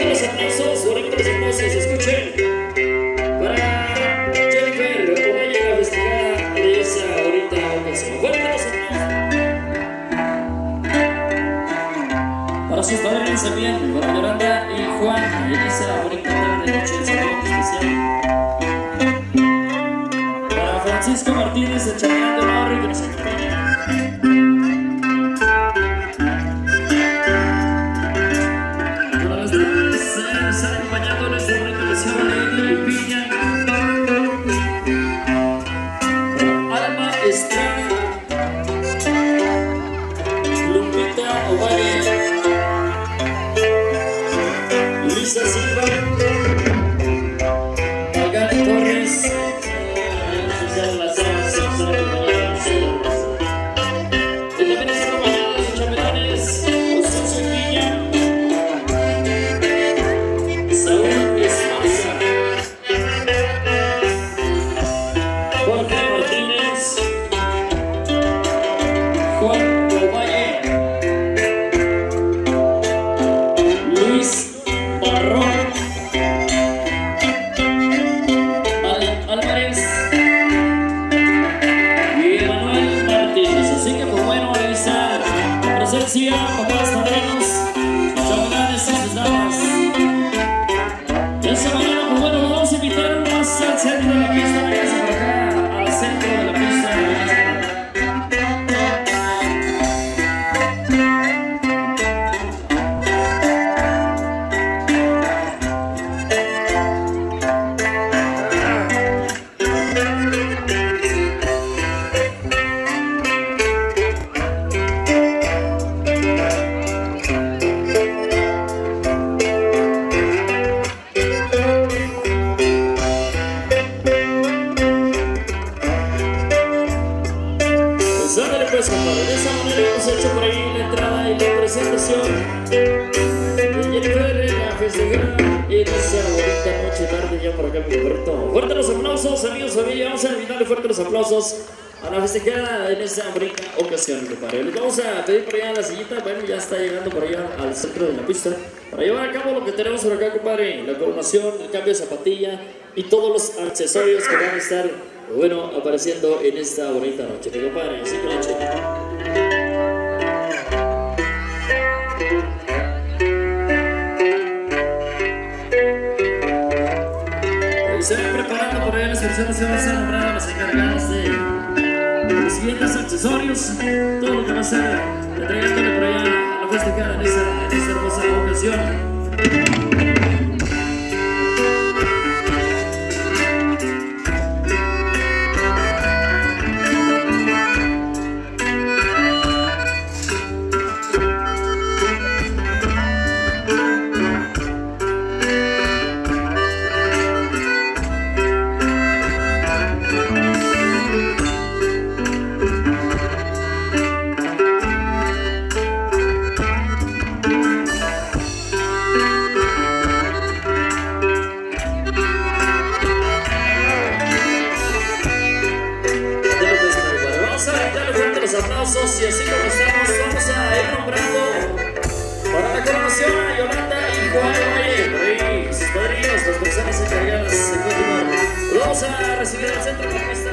Fuerte los aplausos, bonito los aplausos, escuchen. Para Jennifer, como llega a festejar de esa ahorita ocasión. Fuerte los aplausos. Para sus padres también, para Yolanda y Juan, en esa bonita tarde de noche, saludo especial. Para Francisco Martínez, el chamán de barrio que nos acompaña. Papás, padrinos, chamanes y sus damas. Y esta mañana, pues bueno, vamos a invitar más al centro de la pista, véngase por acá, al centro de la pista. Pues compadre, de esa manera hemos hecho por ahí la entrada y la presentación de Jennifer en la festejar en esa bonita noche tarde ya por acá mi Roberto. Fuerte los aplausos, amigos, familia, vamos a invitarle fuerte los aplausos a la festejada en esa bonita ocasión, compadre. Les vamos a pedir por allá la sillita, bueno, ya está llegando por allá al centro de la pista para llevar a cabo lo que tenemos por acá, compadre, la coronación, el cambio de zapatilla y todos los accesorios que van a estar, bueno, apareciendo en esta bonita noche, mi compadre, así que noche. Se van preparando por ahí las personas, se van a estar nombrando las encargadas de los siguientes accesorios, todo lo que va a ser entregándole por allá a la festejada en esta hermosa ocasión. Aplausos y así como estamos, vamos a ir nombrando para la coronación a Yolanda y Juan Valle, por ahí sus padrinos, las personas encargadas de continuar. Vamos a recibir al centro de la pista.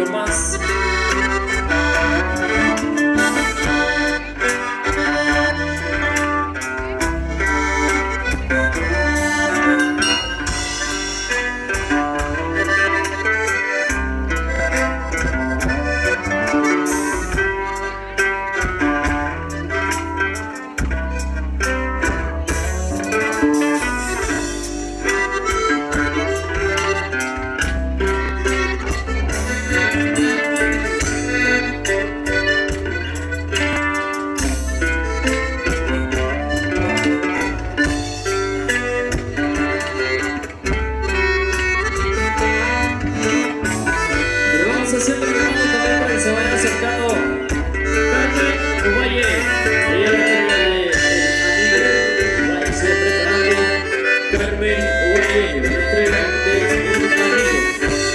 con más. Siempre grabando también para que se vaya acercando Carmen Ovalle, ella la entrega de amigo, váyase preparando Carmen Ovalle, la entrega de un amigo.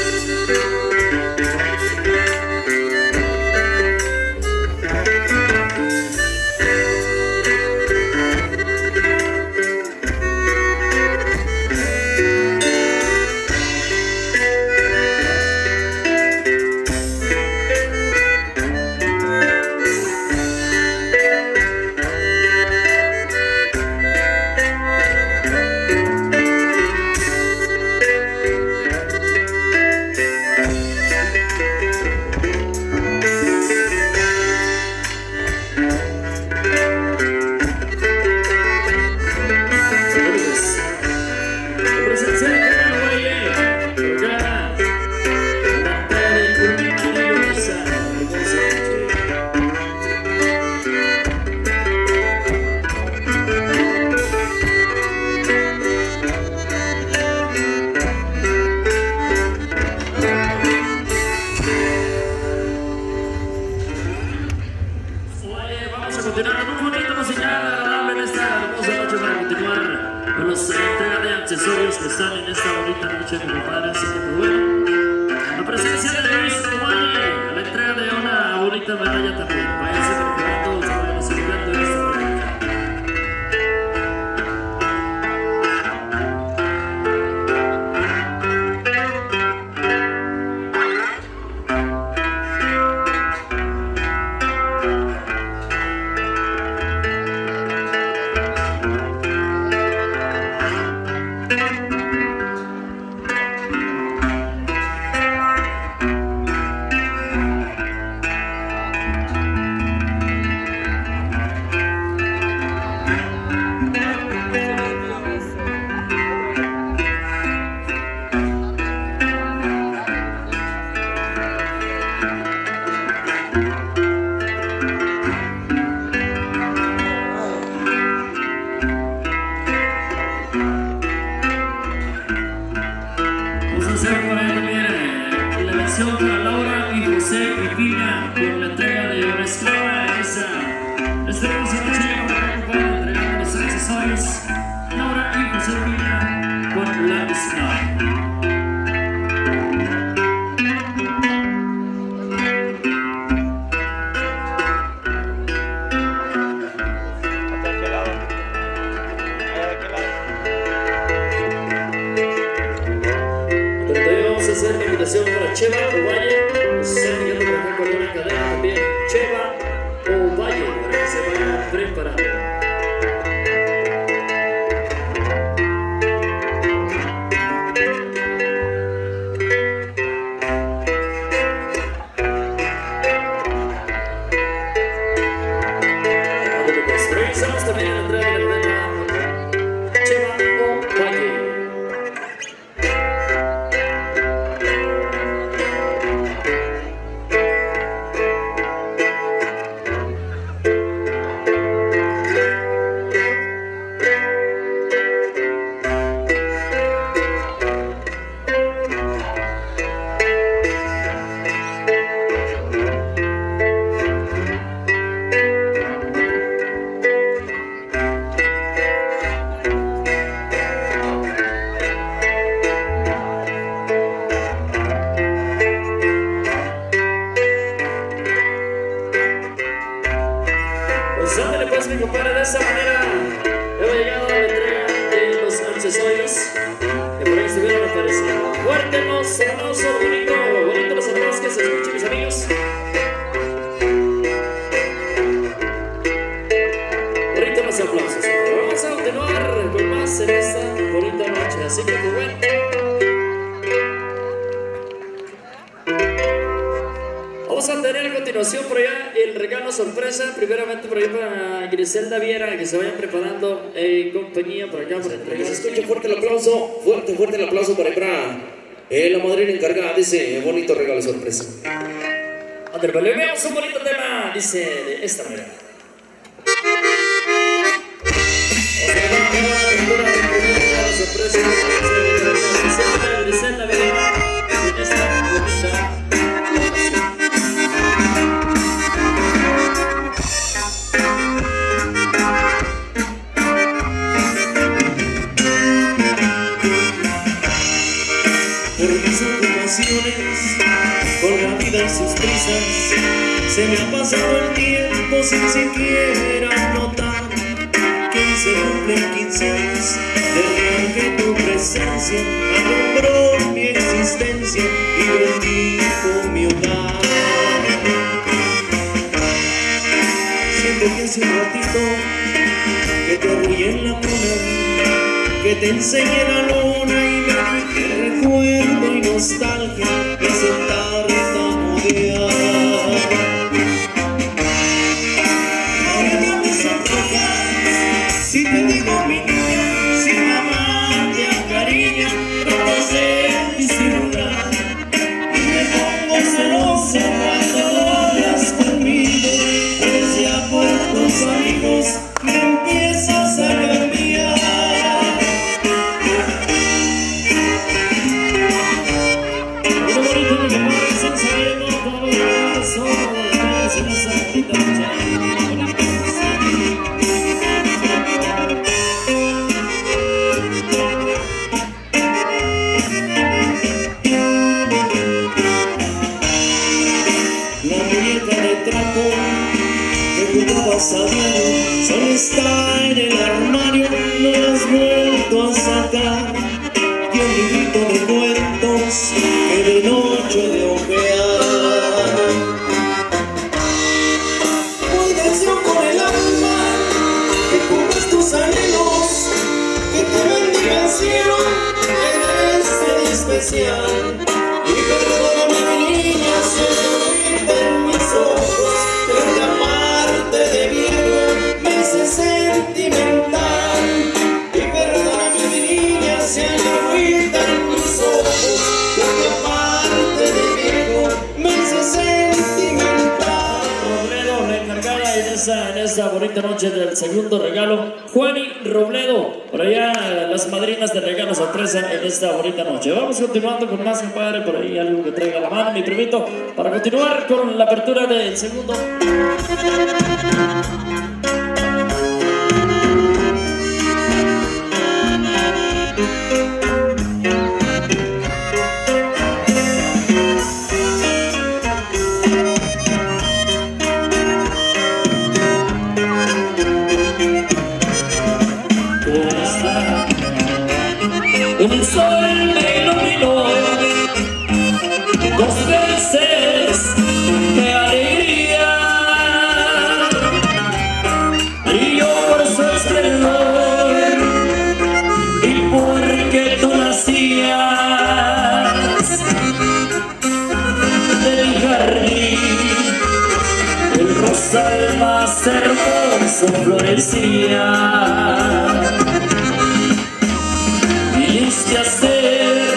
Continuar con un bonito musical agradable en esta hermosa noche para continuar con los entrega de accesorios que están en esta bonita noche, mi compadre. Así que, pues bueno, la presencia de Luis Ovalle, la entrega de una bonita medalla también. Váyanse preparando, se vayan acercando en esta noche. Para Laura y José y Pina con la entrega de una esclava esa. Esta hermosa noche por acá para entregar los accesorios. Laura y José Pina con la esclava. Hacer la invitación para Cheva Ovalle, nos está enviando por acá con una cadena también, Cheva Ovalle, para que se vaya preparando. Revisamos también la entrada de la cadena Cheva Ovalle. Ándale pues mi compadre, de esta manera hemos llegado a la entrega de los accesorios que por ahí estuvieron apareciendo. Fuerte, hermoso, bonito los atrás que se escuchan. más en esta bonita noche. Así que pues bueno, vamos a tener a continuación por allá el regalo sorpresa. Primeramente por ahí para Griselda Viera, que se vayan preparando en compañía por acá para entregar. Se escucha fuerte el aplauso, fuerte el aplauso para la madrina encargada de ese bonito regalo sorpresa. André, le veamos un bonito tema, dice de esta manera. Griselda Viera, en esta bonita. Con la vida y sus prisas, se me ha pasado el tiempo sin siquiera notar que hoy se cumplen 15 años del día que tu presencia alumbró mi existencia y bendijo mi hogar. Siento que hace un ratito que te arrullé en la cuna, que te enseñé la luna y me dije recuerdo y nostalgia y aceptar tartamudear. Ahora no te sonrojas si te digo mi niña, si mamá te acariña, tratas de disimular y me pongo celoso cuando no hablas conmigo, pues ya por tus amigos me empiezas a cambiar. Solo está en el armario, no lo has vuelto a sacar. Y un librito de cuentos que de noche de ojear. Voy deseo con el alma, que cumplas tus anhelos, que te bendiga el cielo en este especial. Y perdóname mi niña si ahorita en mis ojos te amarte de viejo me hice sentimental. Y perdóname mi niña si ahorita en mis ojos te amarte de viejo me hice sentimental. Robledo, la encargada en esta bonita noche del segundo regalo, Juani Robledo, por allá las madrinas de regalo sorpresa en esta bonita noche. Vamos continuando con más, compadre, por ahí algo que traiga la mano, mi primito, para continuar con la apertura del segundo. El sol me iluminó 2 veces, qué alegría, brilló por su esplendor y porque tú nacías del jardín, el rosal más hermoso florecía. Viniste a ser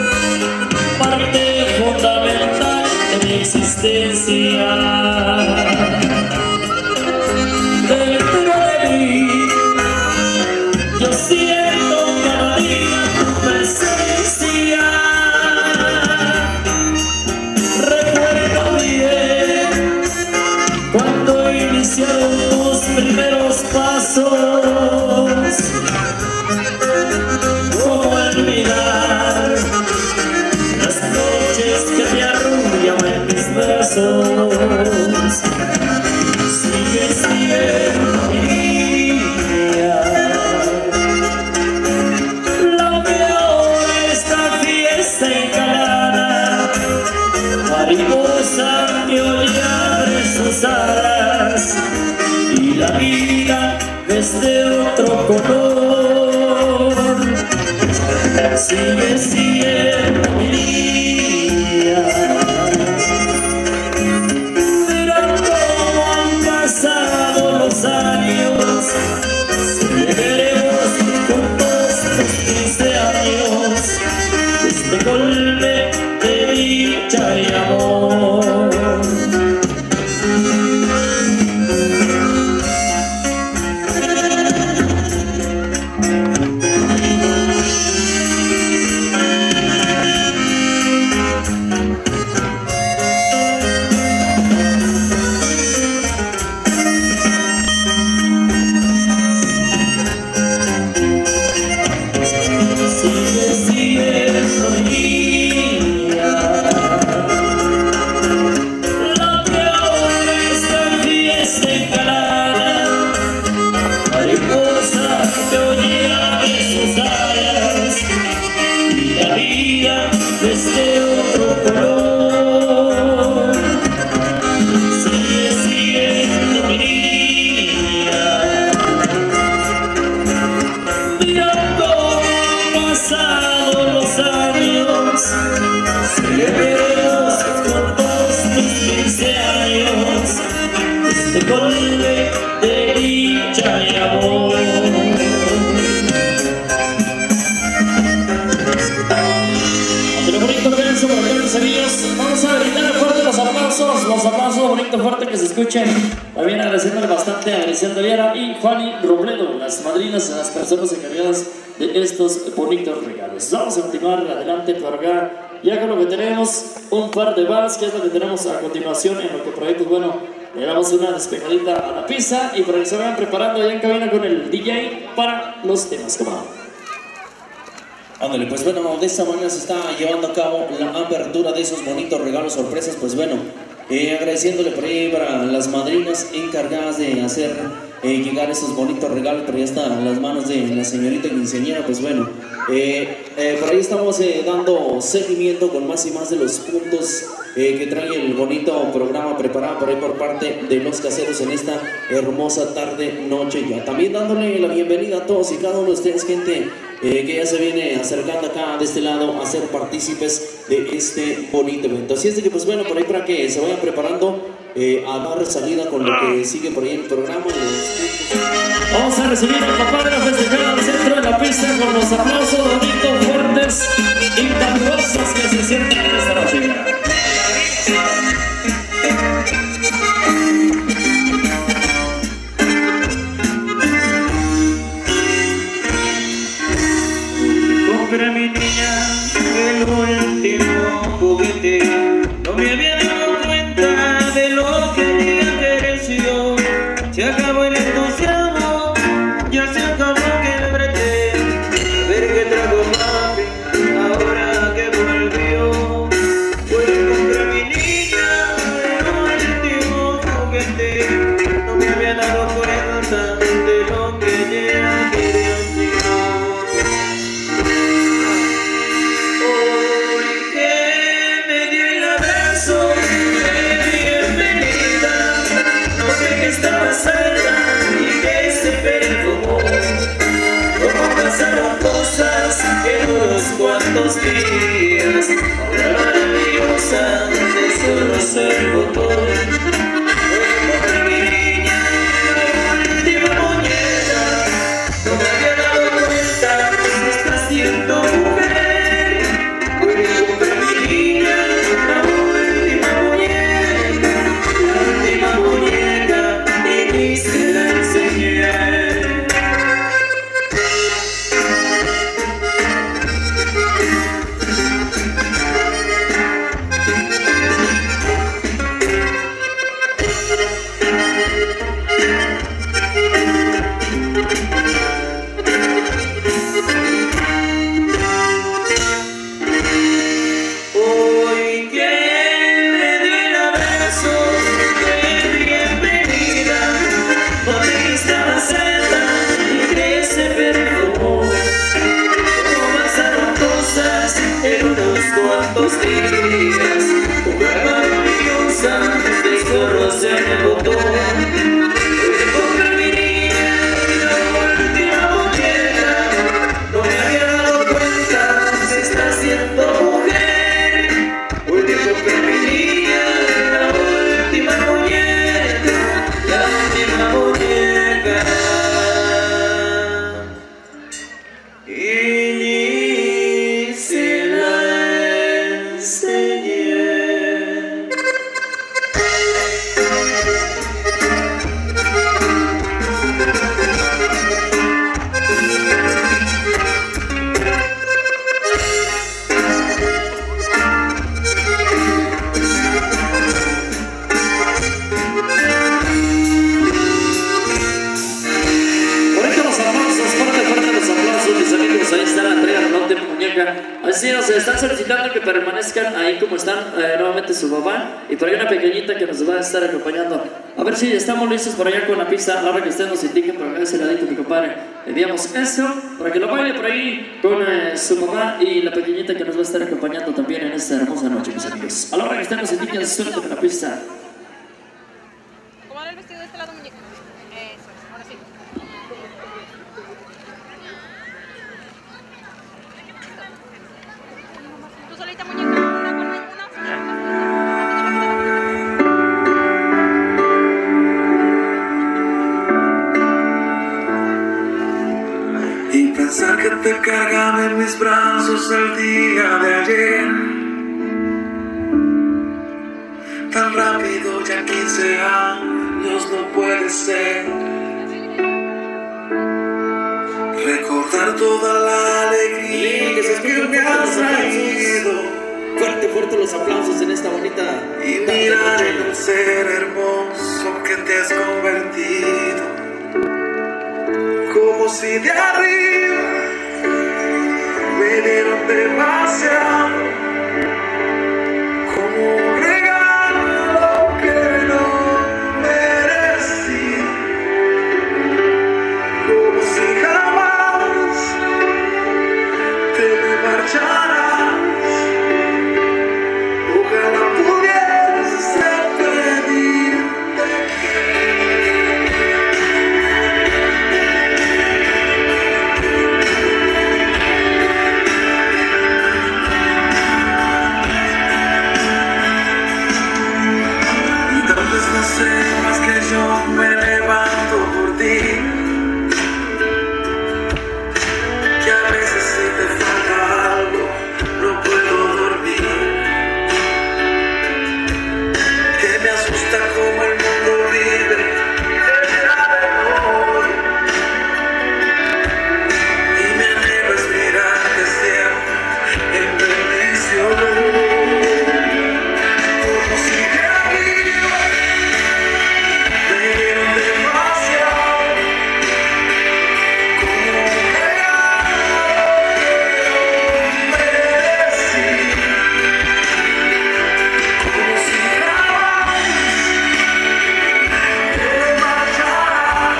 parte fundamental de mi existencia. Dentro de mí yo siento cada día tu presencia. Recuerdo bien cuando iniciaron tus primeros pasos. Las noches que te arrullaban en mis brazos. Sigue siendo mi niña. La peor esta fiesta engalana, mariposa que hoy abre sus alas y la vida es de otro color. sigue siendo mi niña. Mira cómo han pasado los años, celebremos juntos los 15 años, este golpe de dicha y amor. Desde otro color, sigue siendo mi niña. Mira cómo han pasado los años, celebremos juntos mis 15 años, este golpe de dicha y amor. Vamos a brindar fuerte los aplausos bonito fuerte que se escuchen. También agradeciéndole bastante a Griselda Viera y Juani Robledo, las madrinas, las personas encargadas de estos bonitos regalos. Vamos a continuar adelante por acá, ya con lo que tenemos un par de más, que es lo que tenemos a continuación en lo que proyectos, bueno, le damos una despejadita a la pista y para que se vayan preparando ya en cabina con el DJ para los temas. Como ándale, pues bueno, de esta manera se está llevando a cabo la apertura de esos bonitos regalos sorpresas. Pues bueno, agradeciéndole por ahí para las madrinas encargadas de hacer llegar esos bonitos regalos, pero ya están las manos de la señorita quinceañera. Pues bueno, por ahí estamos dando seguimiento con más y más de los puntos que trae el bonito programa preparado por ahí por parte de los caseros en esta hermosa tarde, noche ya. También dándole la bienvenida a todos y cada uno de ustedes, gente que ya se viene acercando acá de este lado a ser partícipes de este bonito evento. Así es de que pues bueno, por ahí para que se vayan preparando a dar salida con lo que sigue por ahí el programa. Vamos a recibir al papá de la festejada al centro de la pista con los aplausos bonitos, fuertes y calurosos que se sienten en esta noche. Compra mi niña el último juguete. No me había dado cuenta de lo que te acarició. Se acabó el entusiasmo, ya se acabó que el brete. A ver qué trago papi, ahora que volvió. Puedo comprar mi niña el último juguete. No me había dado cuenta de lo que ella quería. Pasaron cosas en unos cuantos días. Ahora maravillosa desconoce el botón. Compré mi niña la última muñeca. No me había dado cuenta que está siendo mujer. Compré mi niña la última muñeca. La última muñeca y ni se la enseñé. Cuantos días, una maravillosa desconoce el botón. Compré mi niña la última muñeca. No me había dado cuenta que permanezcan ahí como están, nuevamente su mamá. Y por ahí una pequeñita que nos va a estar acompañando. A ver si estamos listos por allá con la pista. A la hora que ustedes nos indiquen por acá de ese ladito, mi compadre. Enviamos esto para que lo baile por ahí con su mamá y la pequeñita que nos va a estar acompañando también en esta hermosa noche, mis amigos. A la hora que ustedes nos indiquen, suéltate con la pista. ¿Cómo era el vestido de este lado, muñeca? Eso es, ahora sí. Tú solita, muñeca, una con una. Y pensar que te cargaba en mis brazos el día de ayer, tan rápido, ya 15 años no puede ser. Recordar toda la alegría que me has traído. Fuerte los aplausos en esta bonita. Y mirar en el ser hermoso que te has convertido, como si de arriba me dieron demasiado, como un regalo que no merecí, como si jamás te me marcharas. Ojalá pudiese pedirte y tal vez no sepas que yo me levanto por ti, que a veces si te falta algo no puedo dormir, que me asusta como el mundo vive el día de hoy, y me anhelo es mirarte siempre en bendición, como si de arriba me dieron demasiado, como un regalo que no merecí, como si jamás te marcharas.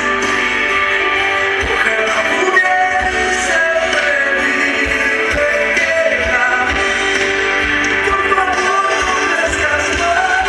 Ojalá pudiese pedirte que por favor no crezcas más.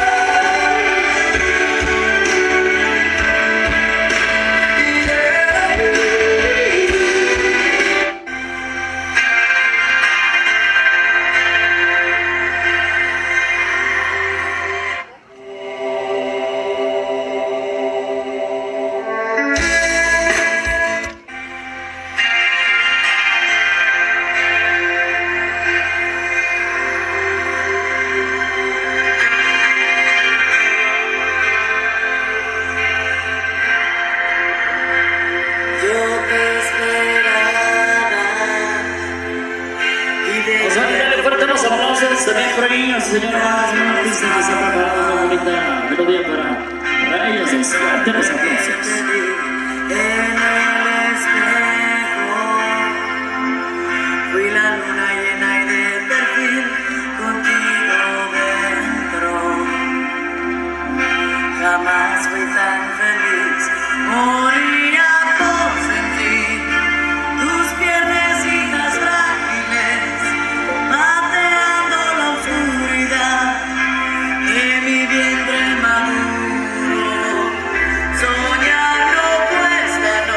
Vamos a darle fuerte los aplausos también por ahí a su señora artista que se ha preparado una bonita melodía para ellos. Fuerte los aplausos. Fui la luna llena y de perfil contigo dentro. Jamás fui tan feliz, moría por sentir tus piernecitas frágiles, mateando la oscuridad de mi vientre maduro. Soñar no cuesta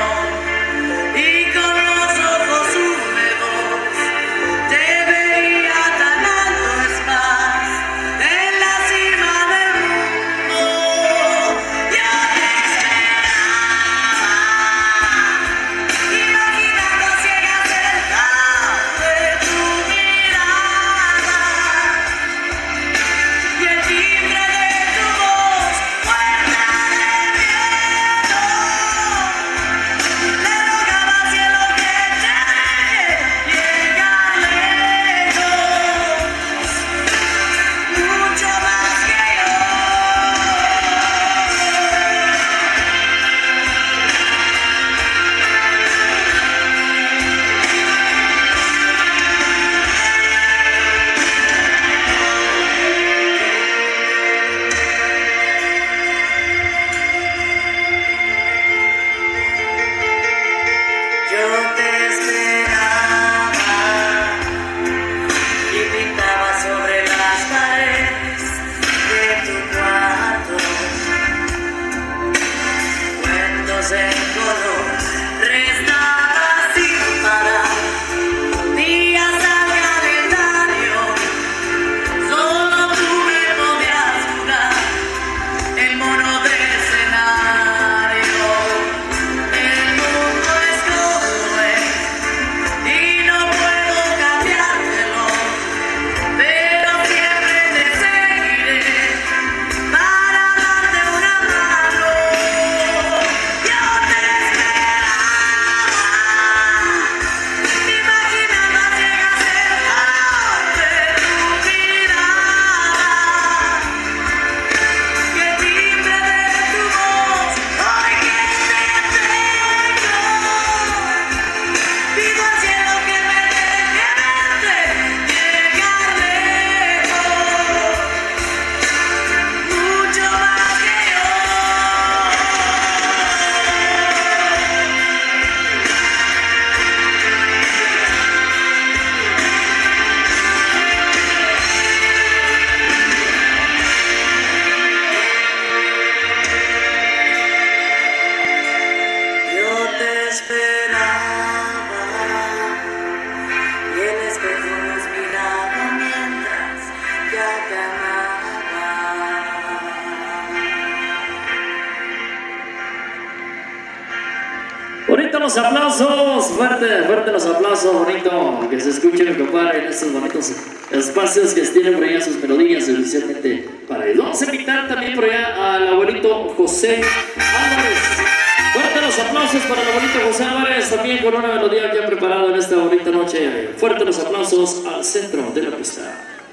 los aplausos, fuerte los aplausos, bonito, que se escuchen, compadre, en estos bonitos espacios que tienen por allá sus melodías, especialmente para ellos. Vamos a invitar también por allá al abuelito José Álvarez. Fuerte los aplausos para el abuelito José Álvarez, también con una melodía que ha preparado en esta bonita noche. Fuerte los aplausos al centro de la pista.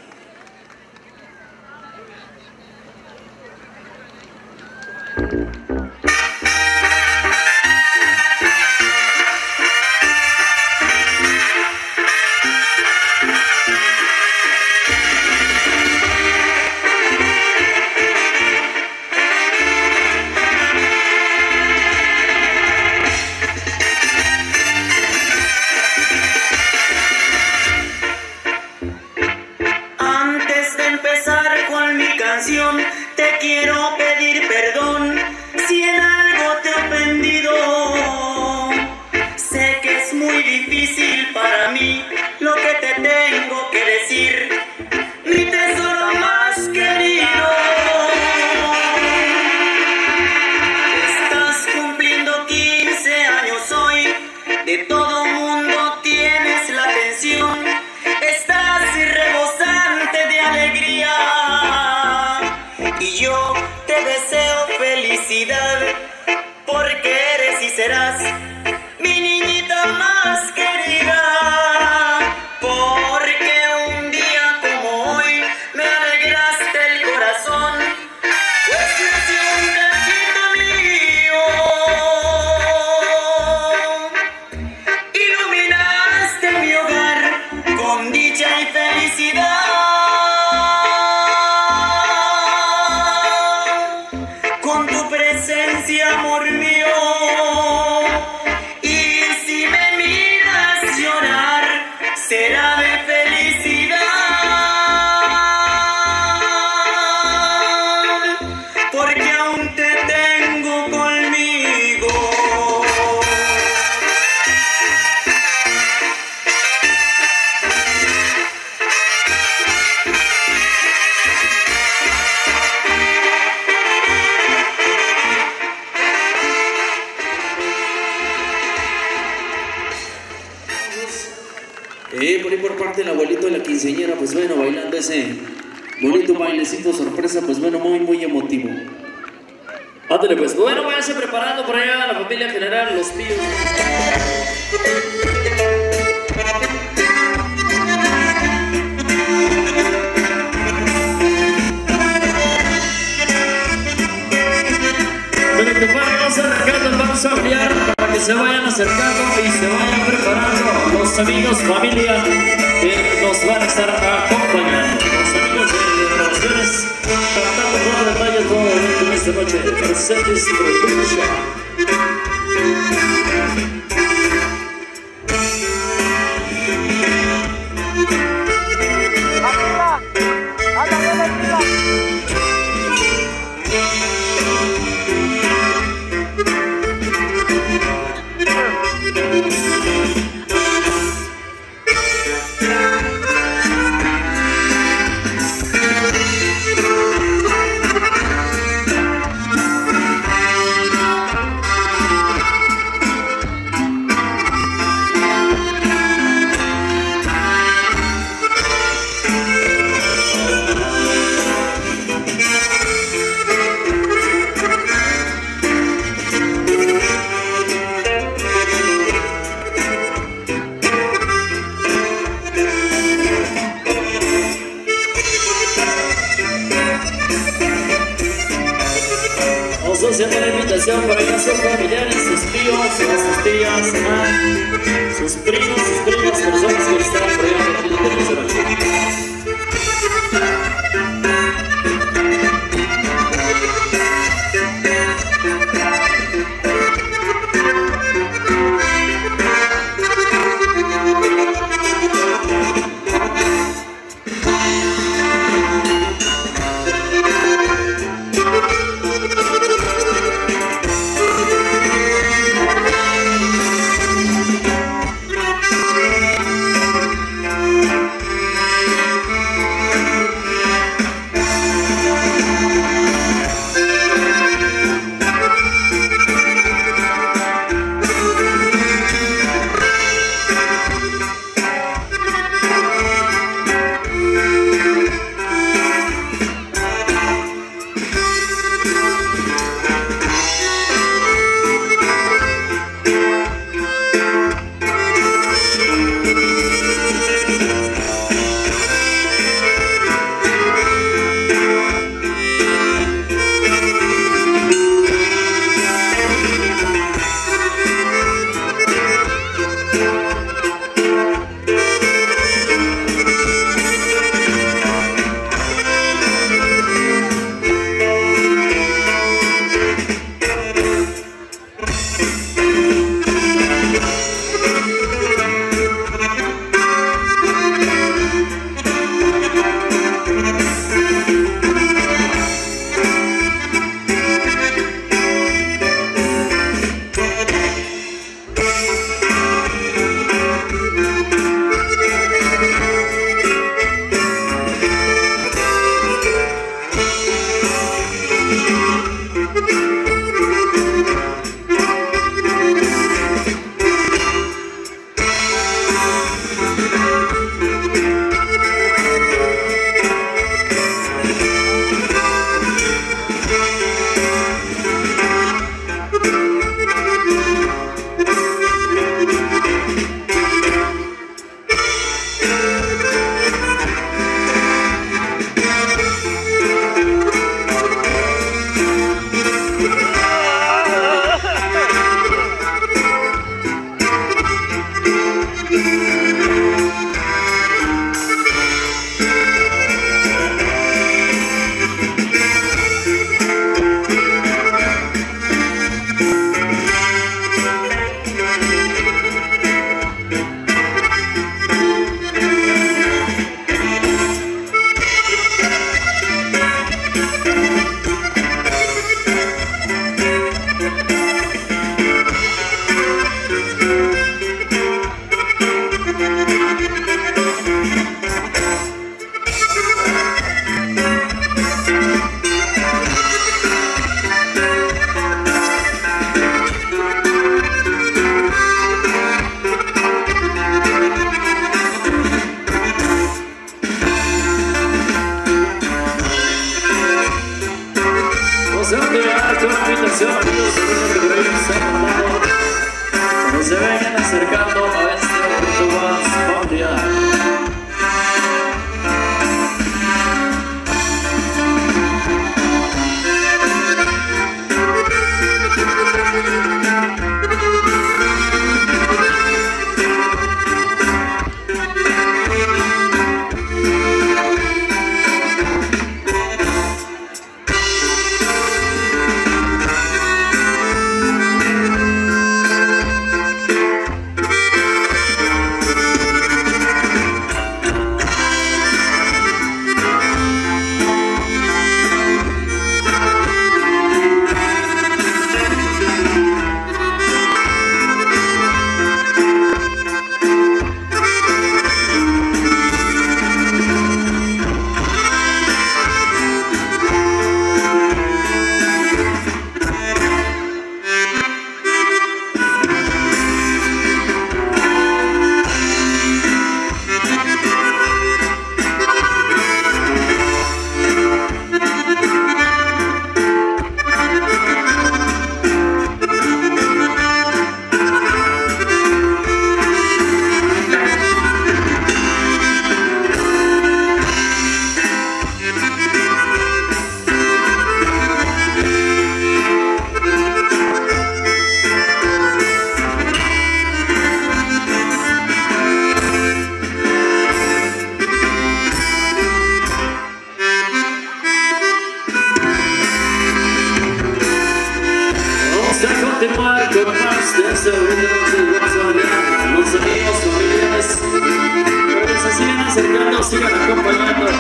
Te quiero pedir perdón si en algo te he ofendido. Sé que es muy difícil para mí lo que te tengo que decir, mi tesoro más querido. Estás cumpliendo 15 años hoy, de todo mundo tienes la atención, estás rebosante de alegría. Y yo te deseo felicidad, porque eres y serás mi niñita más querida. Porque un día como hoy me alegraste el corazón, pues nació un cachito mío. Iluminaste mi hogar con dicha y felicidad. Amor mío, y si me miras llorar, será de felicidad, porque aún te tengo conmigo. Por ahí por parte del abuelito de la quinceañera, pues bueno, bailando ese bonito bailecito sorpresa, pues bueno, muy emotivo. Ándale pues, bueno, váyanse preparando por allá la familia general, los tíos. Bueno, compadre, vamos acercando, vamos a ampliar para que se vayan acercando y se vayan preparando los amigos, familia que nos van a estar acompañando. Los amigos de grabaciones, cantando todo detalle, todo evento en esta noche. Presentes Production. Haciendo la invitación para allá a sus familiares, sus tíos, sus tías, sus primos, sus primas, personas que están por allá en el televisor. hacerte llegar con la invitación, amigos, que por ahí están mandando, que se vengan acercando a este momento más familiar. Continuar con más de este video de los amigos, familiares, que se sigan acercando, sigan acompañando.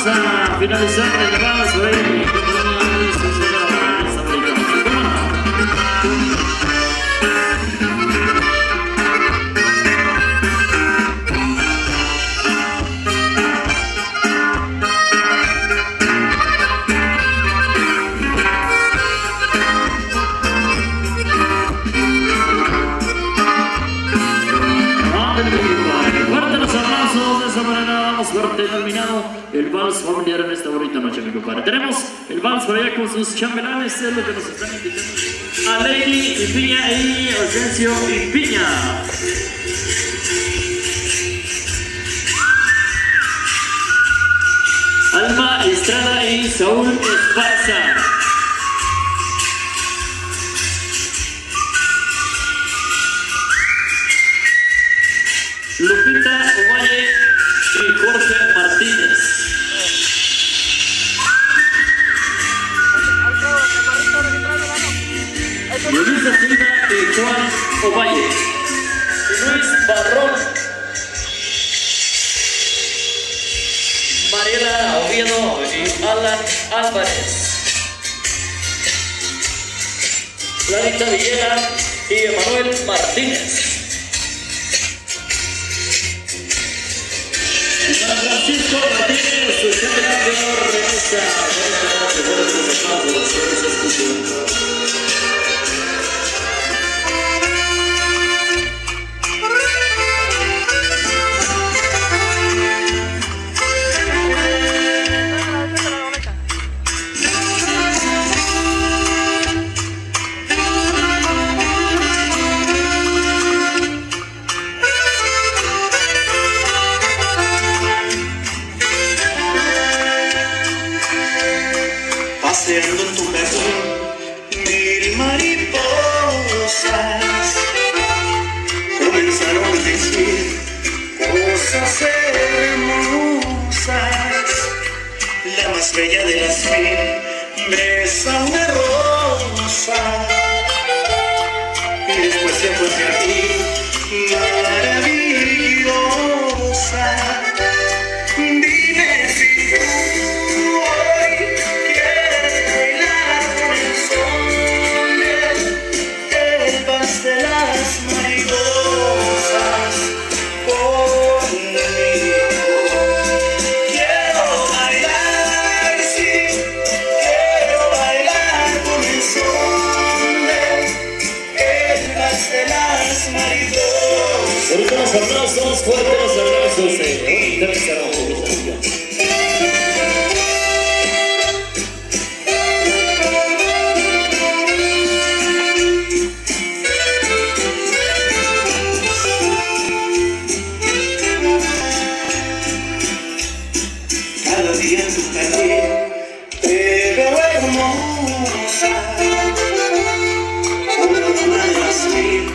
vamos a finalizar el vals por ahí. Fuerte terminado el vals familiar en esta bonita noche, mi compadre. Tenemos el vals por allá con sus chambelanes, es lo que nos están indicando. A Lady y Piña y Ausencio y Piña. Alma Estrada y Saúl Esparza. Lupita Ovalle y Jorge Martínez. Yolisa Silva y Juan Ovalle. Luis Barrón. Mariela Oviedo y Alan Álvarez. Clarita Villela y Emanuel Martínez. Francisco Martínez, su champion revista. Paseando en tu jardín, mil mariposas comenzaron a decir cosas hermosas. La más bella de las mil besa una rosa y después se fue hacia ti, maravillosa. Dime si tú hoy de las mariposas conmigo. Quiero bailar, sí, quiero bailar con el son del vals de las mariposas. Ahorita los aplausos, fuertes los aplausos. Cada día en tu jardín te veo hermosa, una de las mil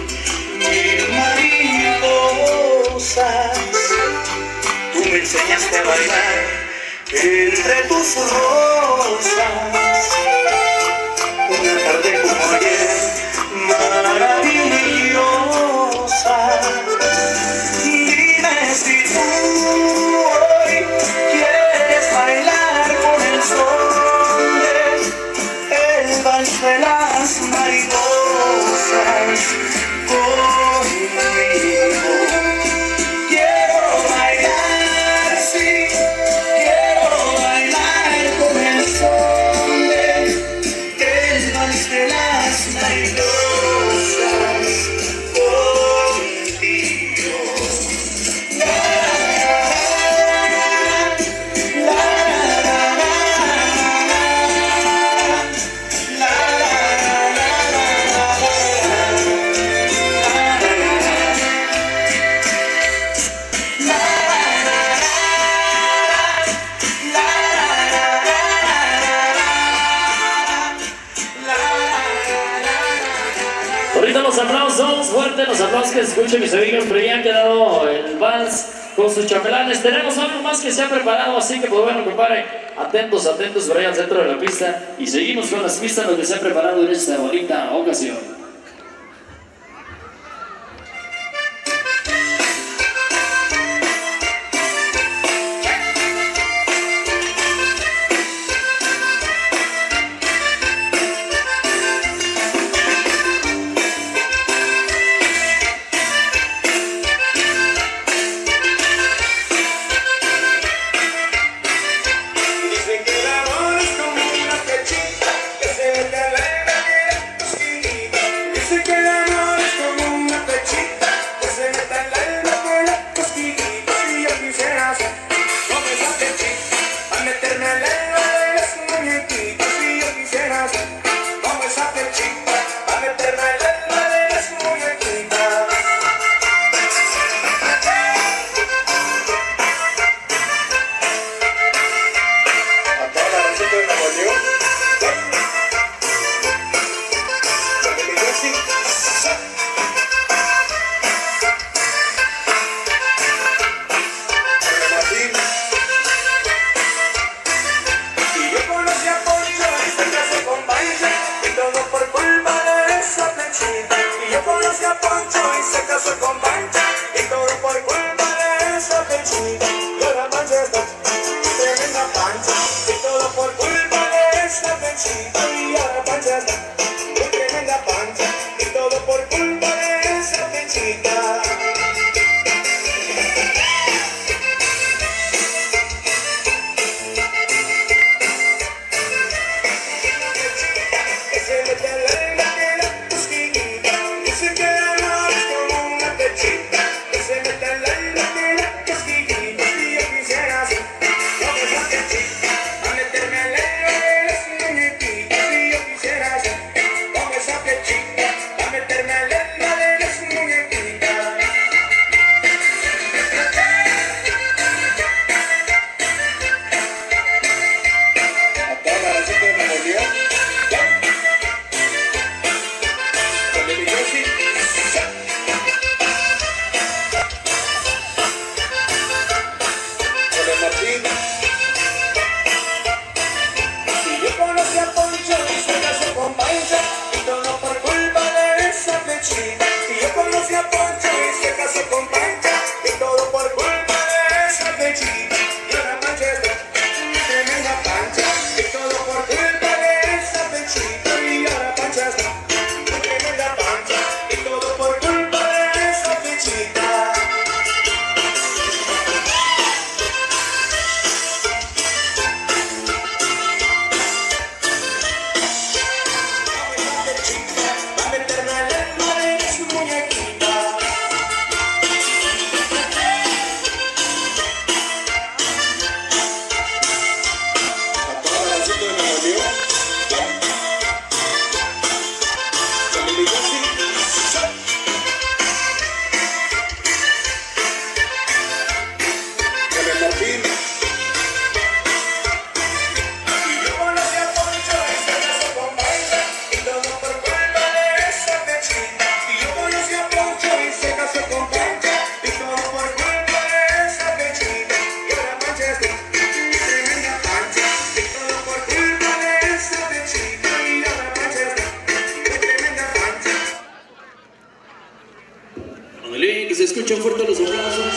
mariposas. Tú me enseñaste a bailar entre tus rosas, una tarde como ayer, maravillosa. Dime si tú hoy quieres bailar con el son del vals de las mariposas conmigo. Quiero bailar, sí, quiero bailar con el son del vals de las mariposas contigo. Ahorita los aplausos, fuertes los aplausos que se escuchen mis amigos, pero ya han quedado el vals con sus chambelanes. Tenemos algo más que se ha preparado, así que pues bueno, compadre, atentos, atentos por ahí al centro de la pista y seguimos con las pistas lo que se ha preparado en esta bonita ocasión. conocí a Poncho y se casó con Pancha, y todo por culpa de esa pechita. Y ahora Pancha está tremenda pancha, y todo por culpa de esa pechita. Y ahora Pancha está muy tremenda pancha, y todo por culpa de esa pechita. Que se escuchan fuerte los aplausos.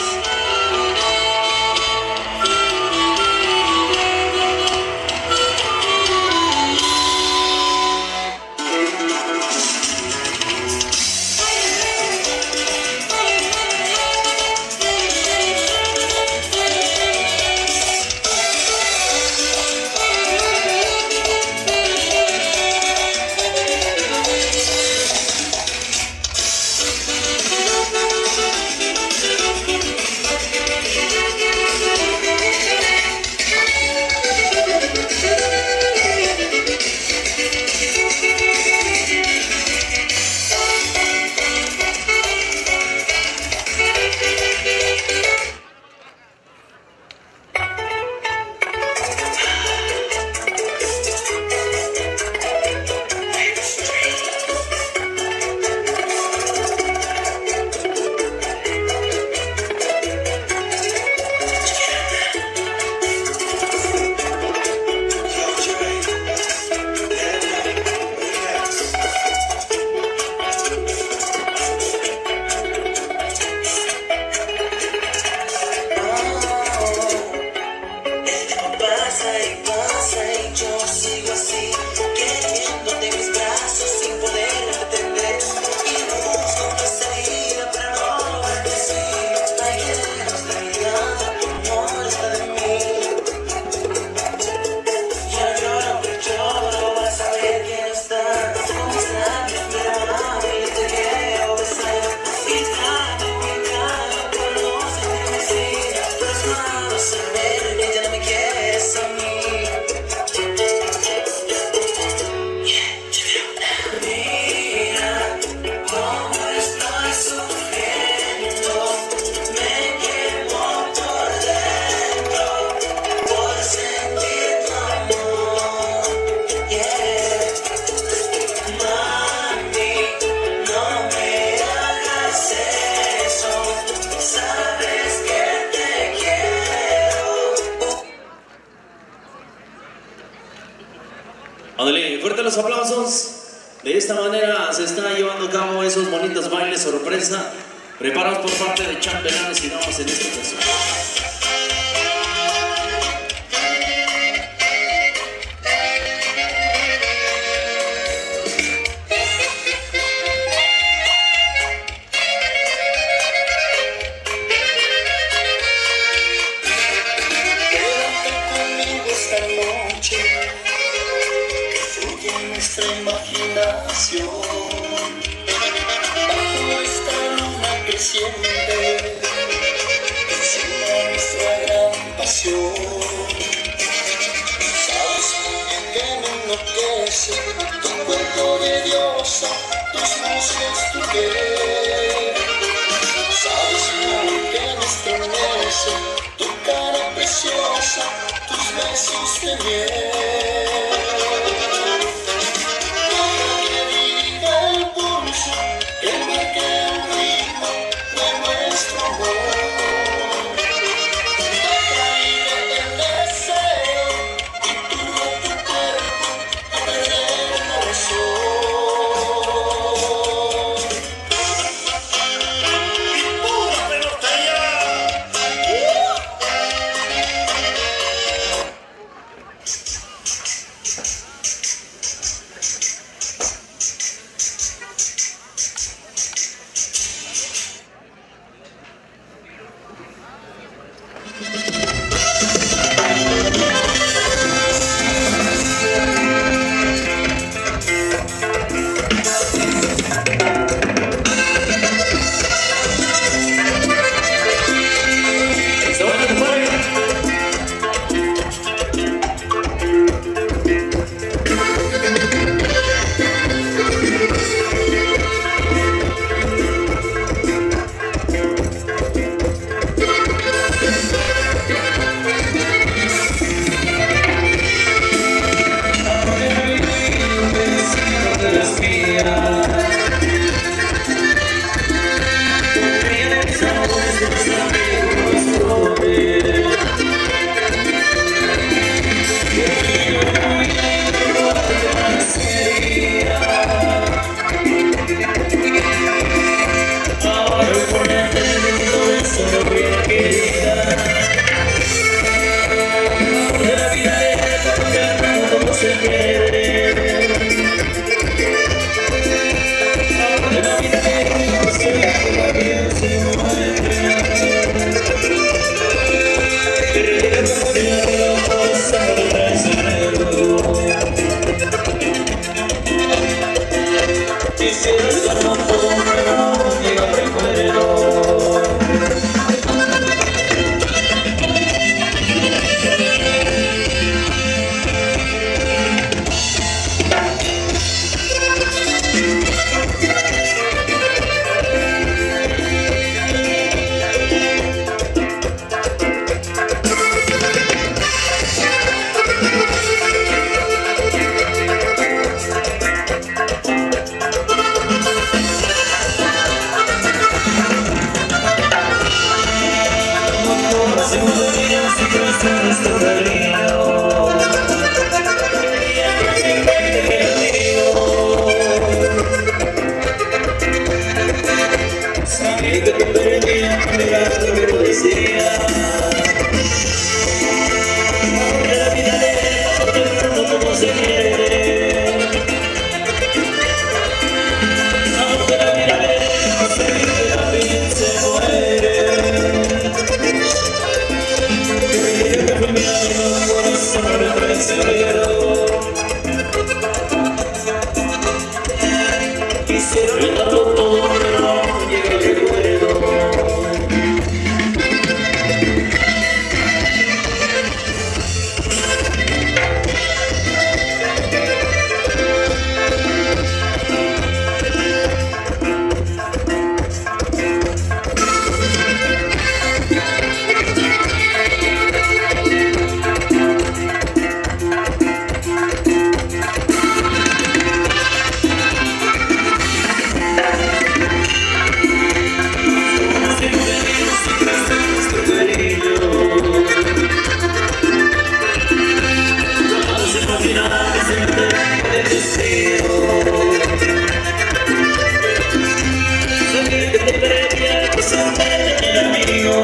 Ándale, fuerte los aplausos. De esta manera se está llevando a cabo esos bonitos bailes sorpresa, preparados por parte de chambelanes y damas en esta ocasión. Bajo esta luna creciente, encima nuestra gran pasión. Sabes muy bien que me enloquece tu cuerpo de diosa, tus muslos, tu piel. Sabes muy bien que me estremece tu cara preciosa, tus besos de miel. te previa que se mete el amigo.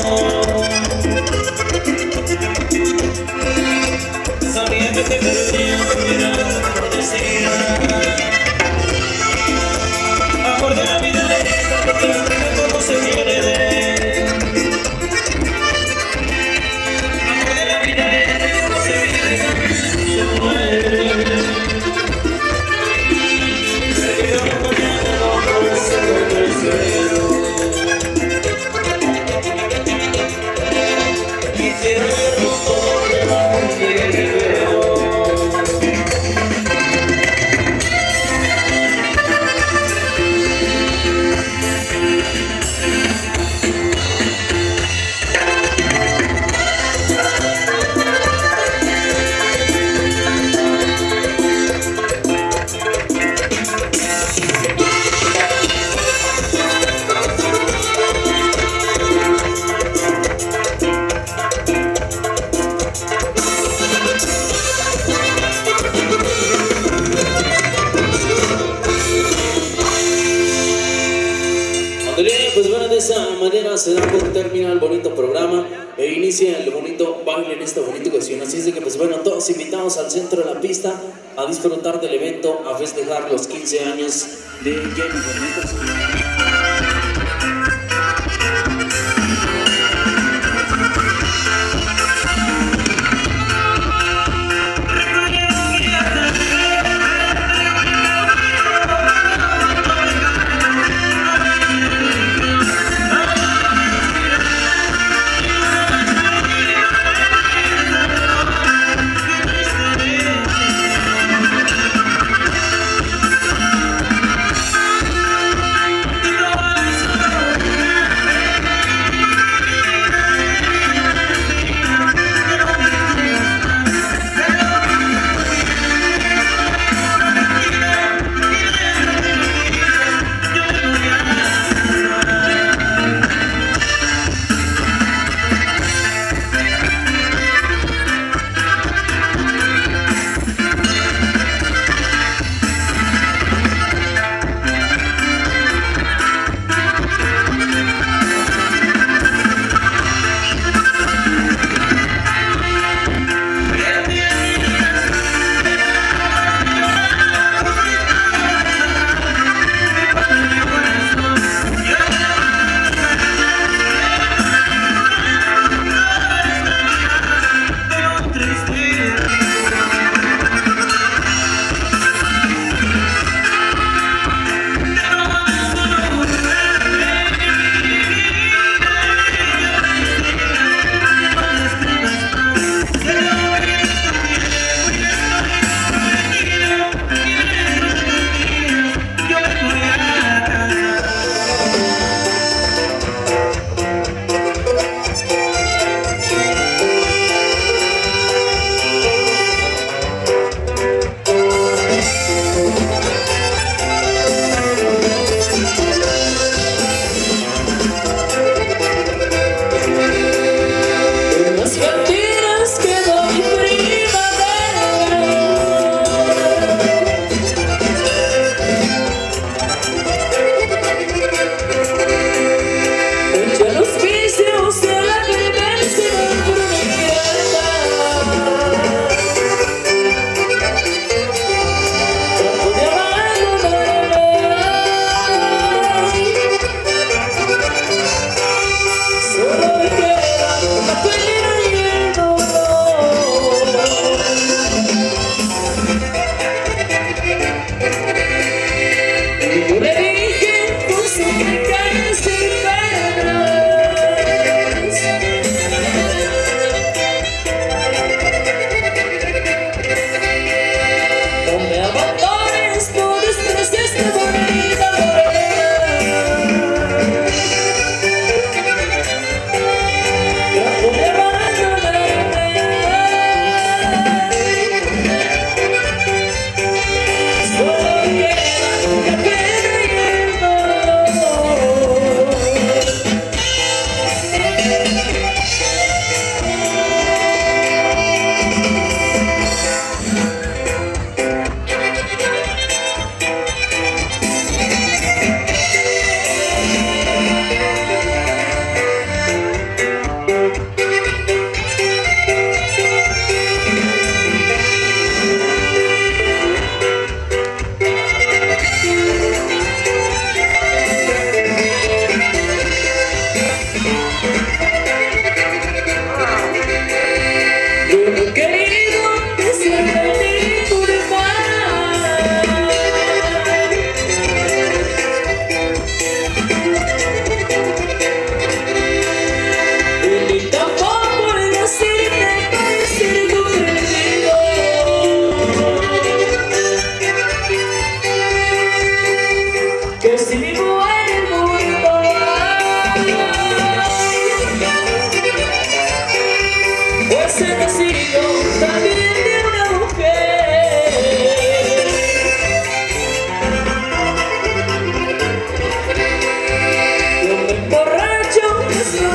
Sabía que te perdía, pero no decía. Amor de la vida de esta, porque la vida como se pierde. Amor de la vida de esta, como se pierde, se muere. Se quedó acompañado por el segundo y tercero. Quisiera ver todo de la mujer que veo. Pues bueno, de esa manera se da por término el bonito programa e inicia el bonito baile en esta bonita ocasión. Así es de que pues bueno, todos invitados al centro de la pista a disfrutar del evento, a festejar los 15 años de Jennifer.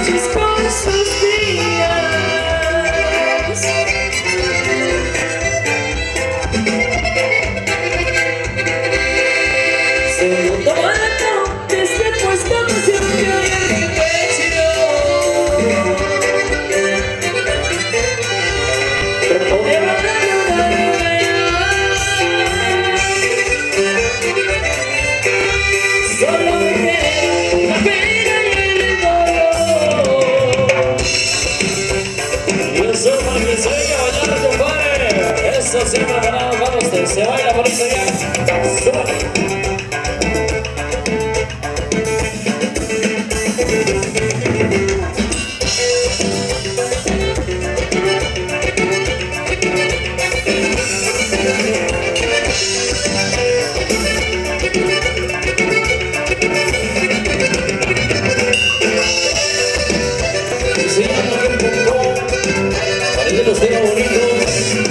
feliz con sus días. Segundo año desde puesta canción que hay en mi pecho. Trato de hablar una solo me queda la pena y el dolor. Y eso para que se venga a bailar, compadre. Eso siempre ganado para usted. Se baila por eso ya. Súbale. Se llama el punto, parece los temas bonitos.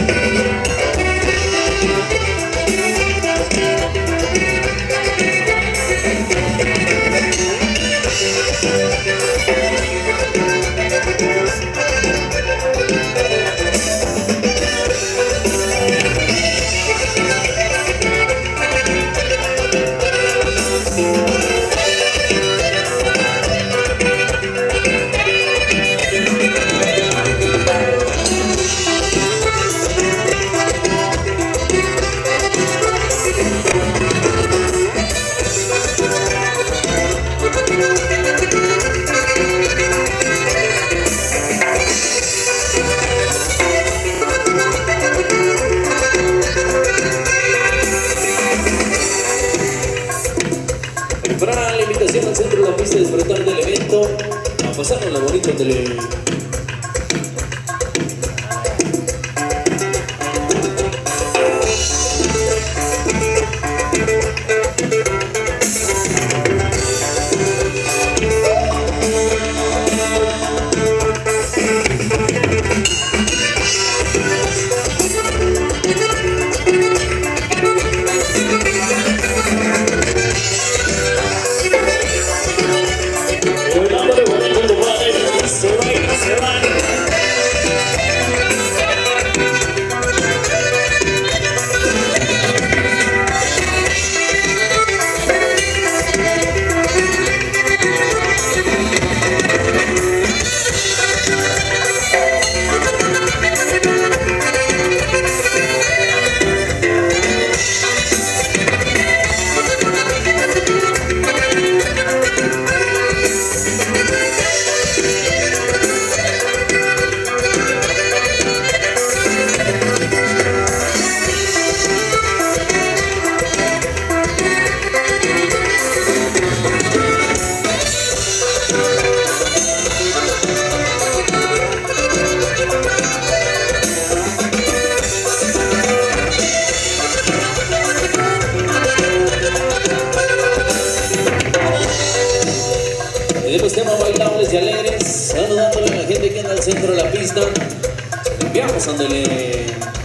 Para la invitación al centro de la pista, disfrutar del evento, a pasarnos la bonita tele. Tenemos temas bailables y alegres, saludándole a la gente que anda al centro de la pista. Enviamos, ándale.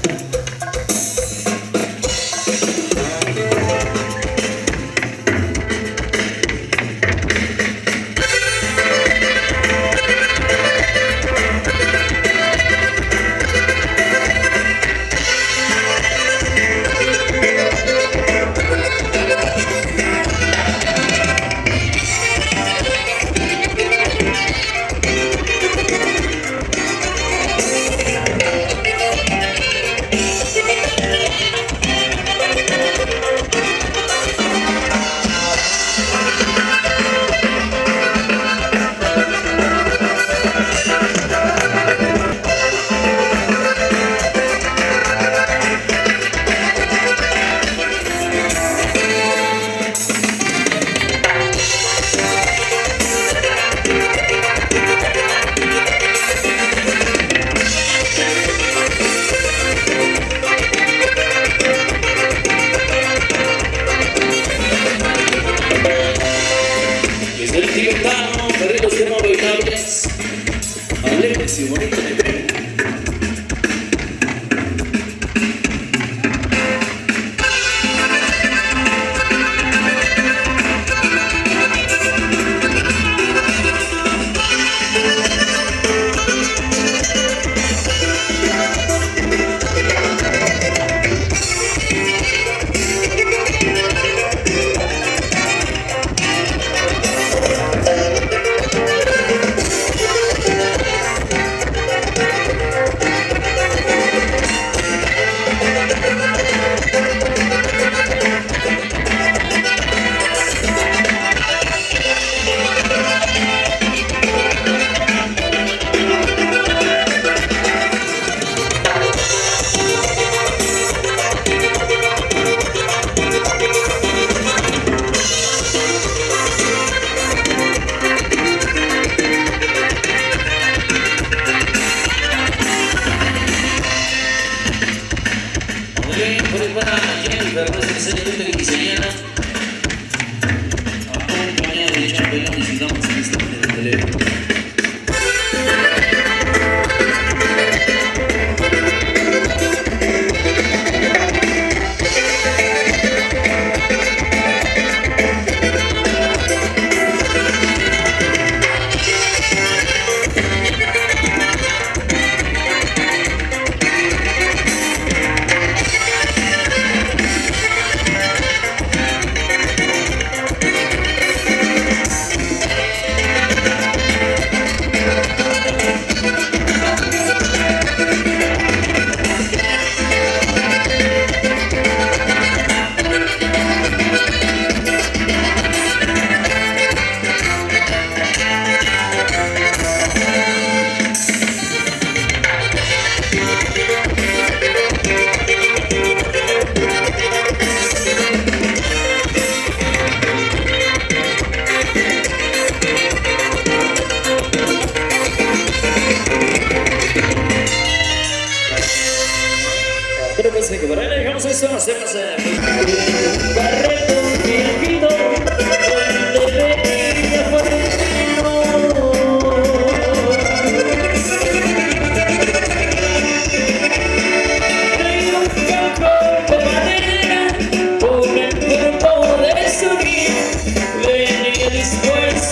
y bonito de ver.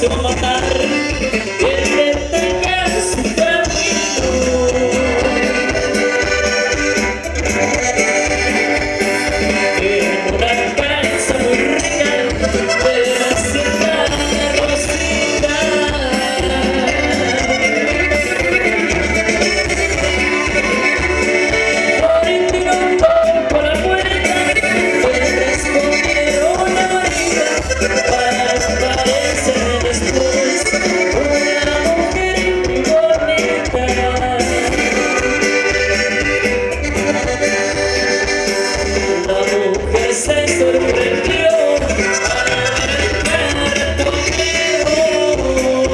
se va a matar, el que tenga su camino. En una casa muy rica de la hacienda de Rosita, por el tirón por la puerta, le respondieron ahorita para aparecer después una mujer muy bonita. La mujer se sorprendió al ver conmigo.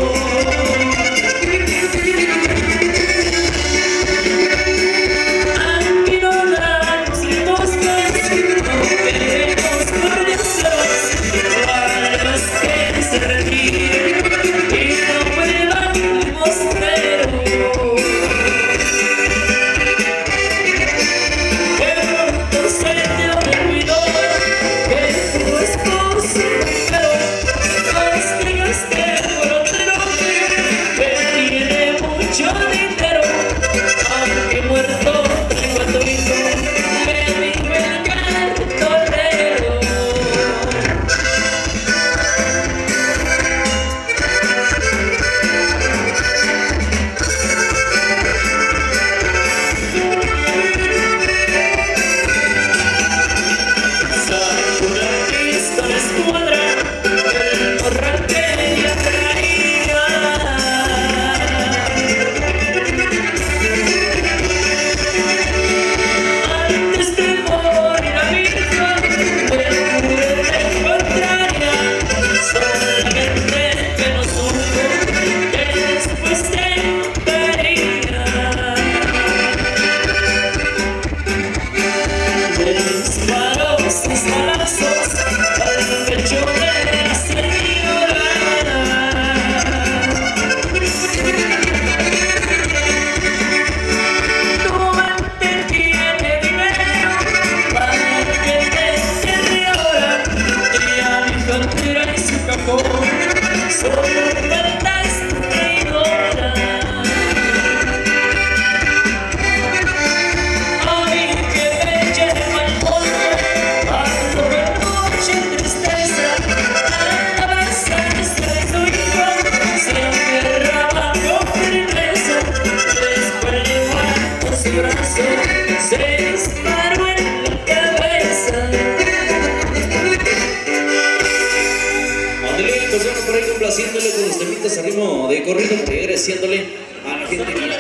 Aquí no la pusimos más, no queremos conocerlos, igual que se retiren y no vuelvan al mostrero. Que pronto se te olvidó que tu esposo pero no digas que por otro que tiene mucho dinero, aunque muerto traigo a tu hijo, me dijo el cartonero. Sacó una pistola escuadra, el morral que ella traía. Antes de morir a Virgen, me juré de contraria, solamente que no supo que después te vería. Le disparó sus balazos al pecho de la señora. Tu mente tiene dinero para que te entierre ahora, y a mi frontera y su cajón solo faltas traidora. Ay, que me lleva al fondo, cuando de noche en tristeza, al abrazarse de su hijo, se aferraba con firmeza, después levantó su brazo, se disparó en la cabeza. Angelito, se por ahí complaciéndole con los temitas a ritmo de corrido, agradeciéndole a la gente que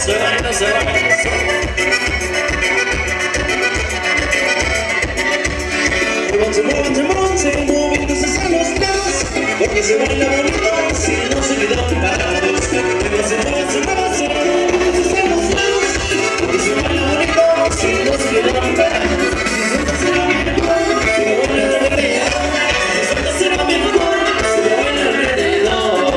se baila, se baila. Muévanse, moviéndose hacia los lados, porque se baila bonito si no se quedan parados. Muévanse, moviéndose hacia los lados, porque se baila bonito si no se quedan parados. Si será mejor, si lo bailan alrededor. Si será mejor, si lo bailan alrededor.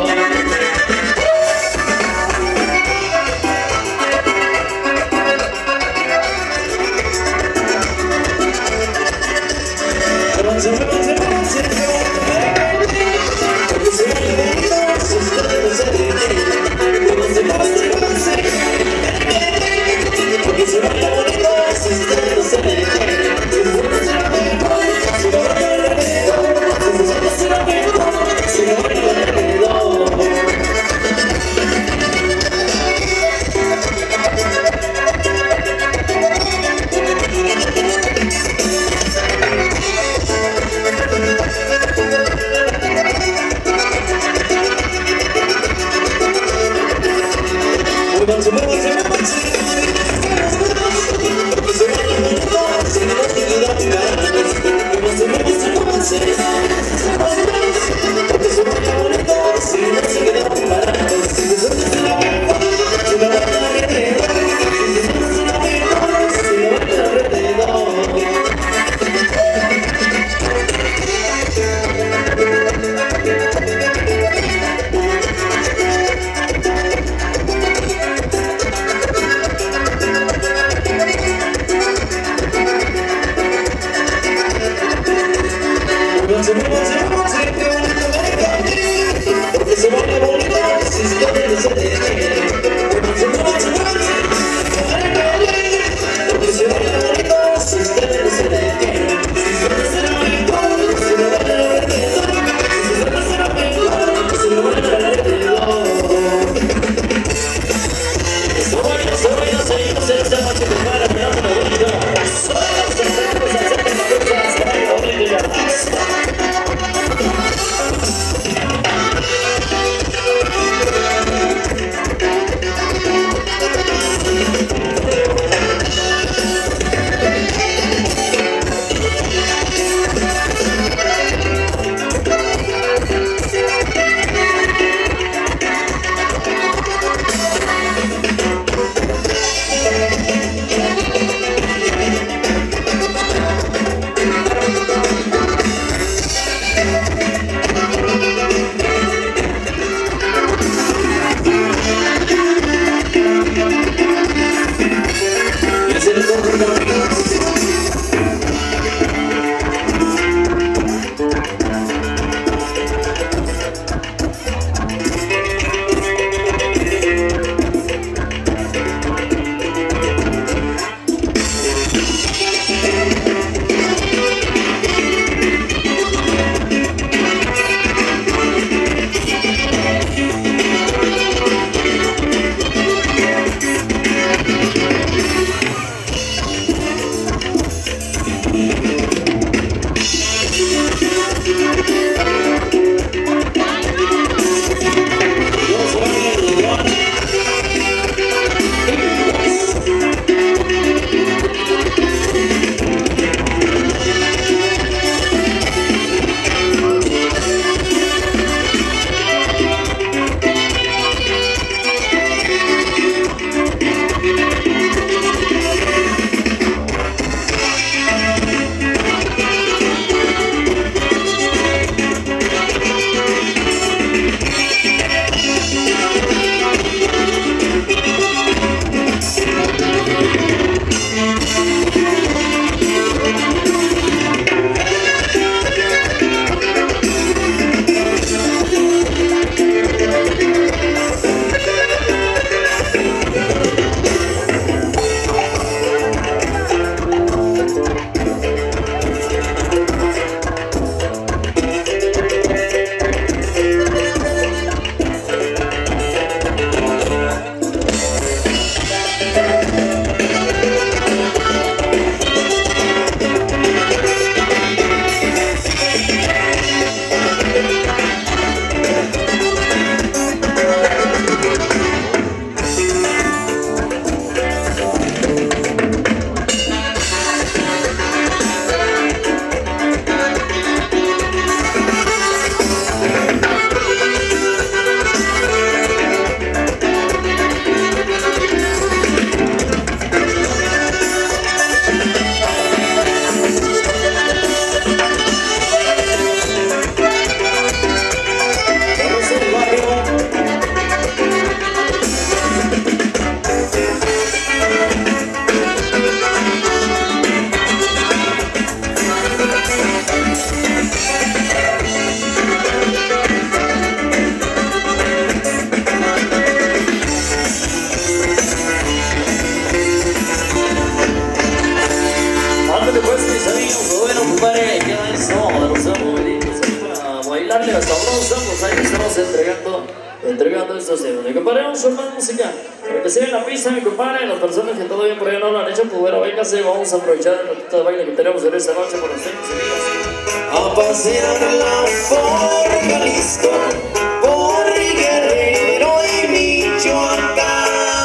estaremos entregando estos temas. Mi compadre, vamos con más música. Para que se en la pista, mi compadre, las personas que todavía por allá no lo han hecho, pues bueno, véngase, vamos a aprovechar el ratito de baile que tenemos en esta noche por los temas y días. A pasearla por Jalisco, por Guerrero y Michoacán.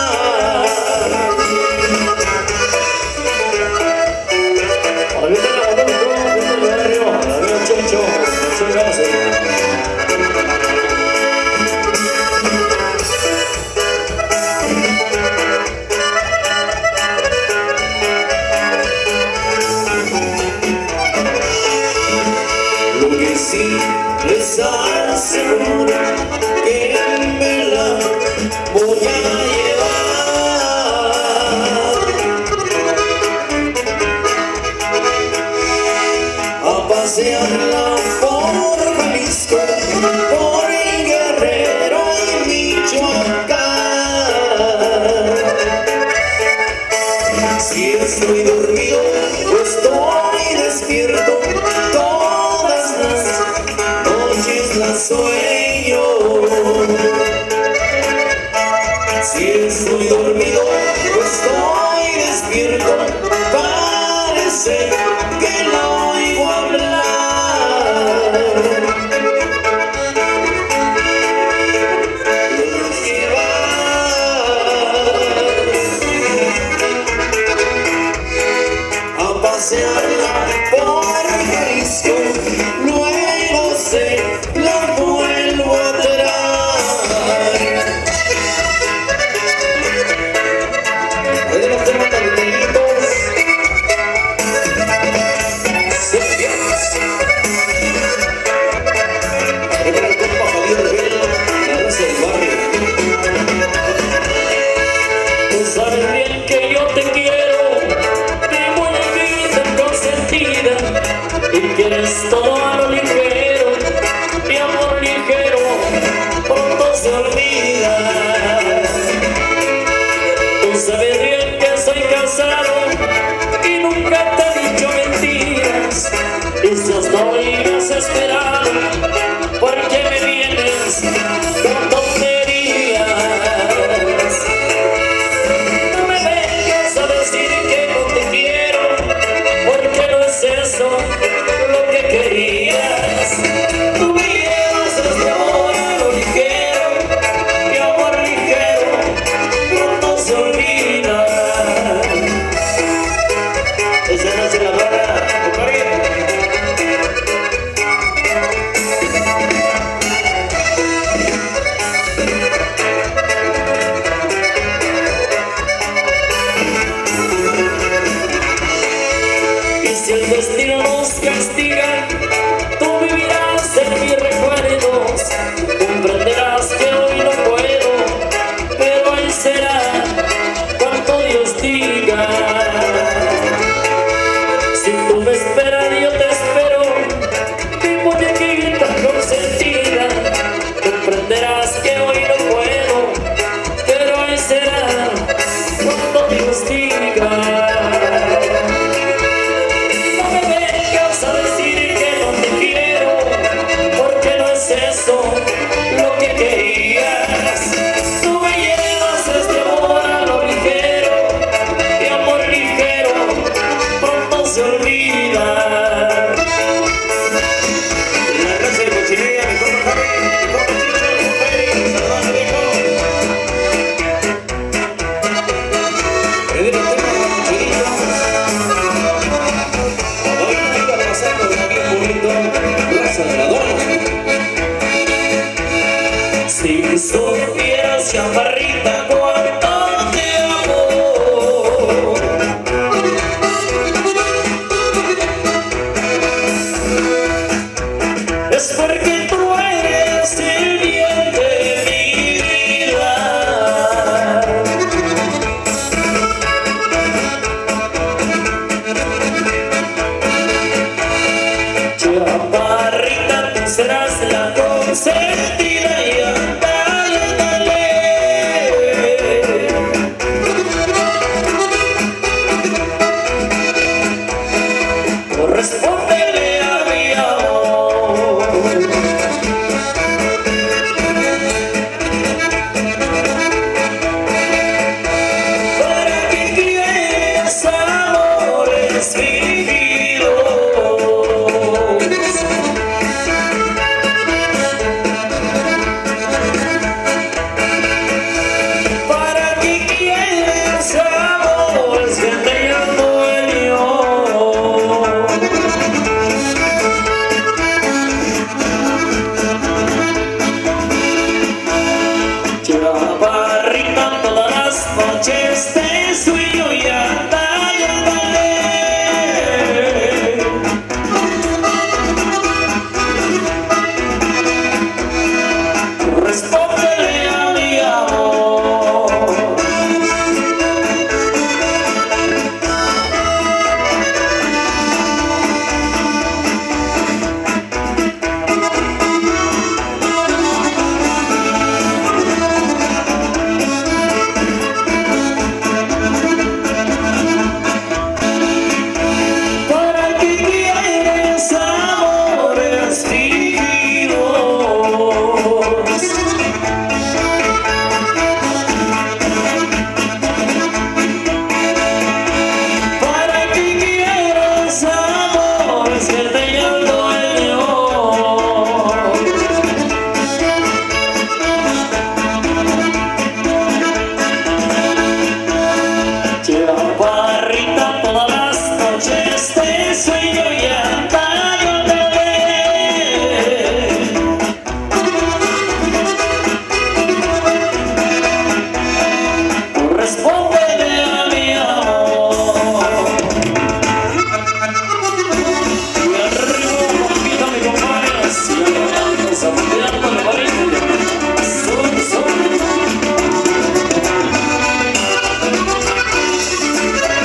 Ahorita la banda de todo, desde el barrio, la veo Checho, Lo que sí les aseguro que me la voy a llevar a pasearla por Jalisco, por Guerrero y Michoacán. Si estoy dormido o estoy despierto, todas las noches la sueño. Si estoy dormido o estoy despierto, parece que no oigo hablar. A pasearla por Jalisco, luego se la vuelvo a traer. De los temas tan bonitos, para el compa Javier Rivera, la raza del barrio. tú sabes bien que yo te quiero, mi muñequita consentida, y quieres todo a lo ligero, mi amor ligero, pronto se olvida. Tú sabes bien que soy casado y nunca te he dicho mentiras, y si os doy vas a esperar, porque me vienes con tonterías. No me vengas a decir que no te quiero, porque no es eso lo que querías. Tú me llevas este amor a lo ligero, mi amor ligero, pronto se olvida. Esa no se la logra, compadre. Y si el destino nos castiga, tú vivirás en mis recuerdos. Comprenderás que hoy no puedo, pero ahí será cuanto Dios diga. Si tú me esperas, yo te espero, mi muñequita consentida. Comprenderás que hoy no puedo, pero ahí será cuando Dios diga. No me vengas a decir que no te quiero, porque no es eso lo que querías. Tú me llevas este amor a lo ligero, mi amor ligero, pronto se olvida. La raza de Cochinilla, mi compa Javi, mi compa Chicho, mi compa Eric, saludos, viejo. Chaparrita, todas las noches te sueño y antaño te ve. Respóndeme a mi amor. Y arriba un poquito mi compadre, siempre saboteando la varilla. Son.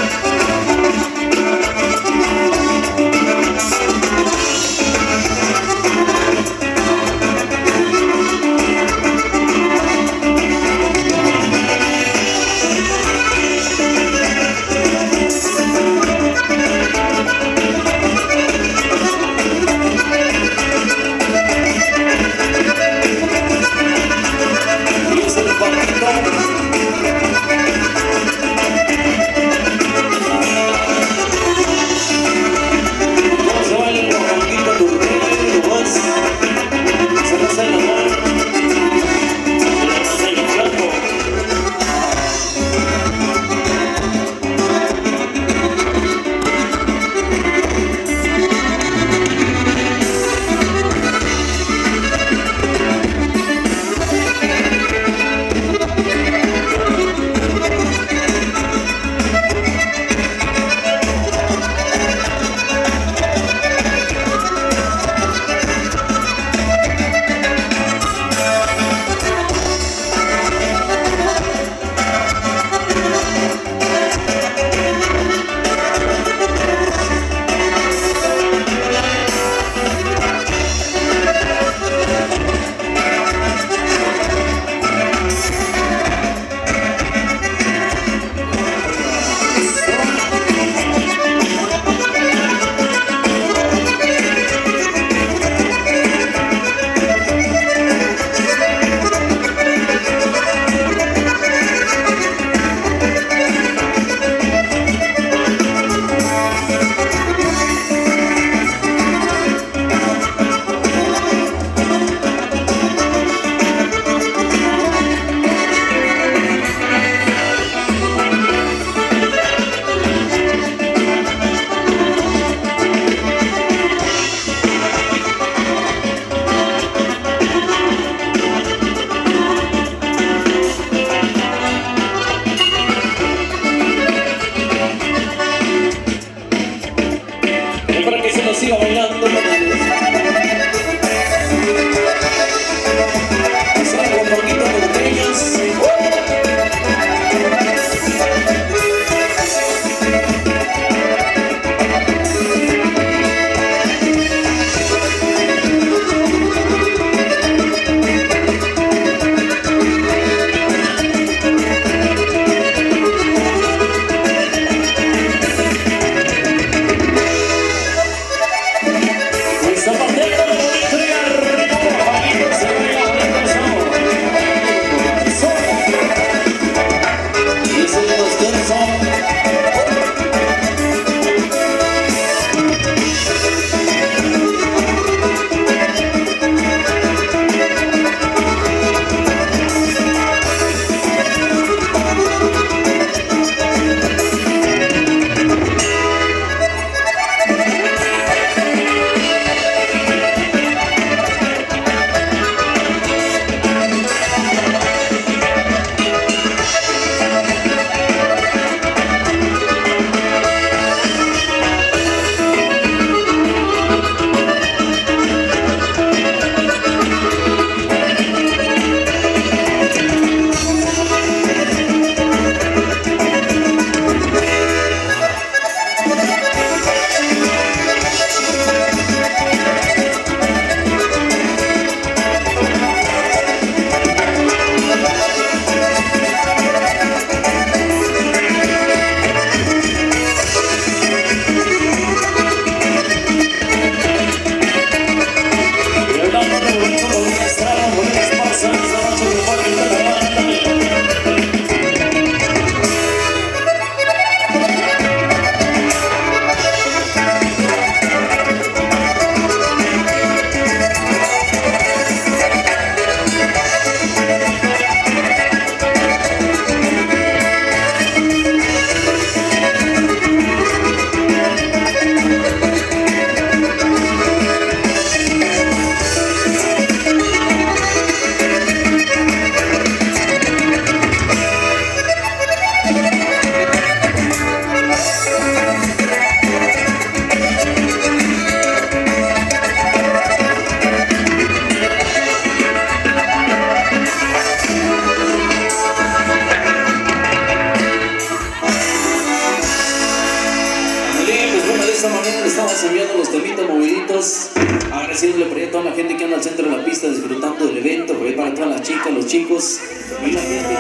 estamos enviando los temitas moviditos, agradeciéndole por ahí a toda la gente que anda al centro de la pista disfrutando del evento, por ahí para todas las chicas, los chicos y la gente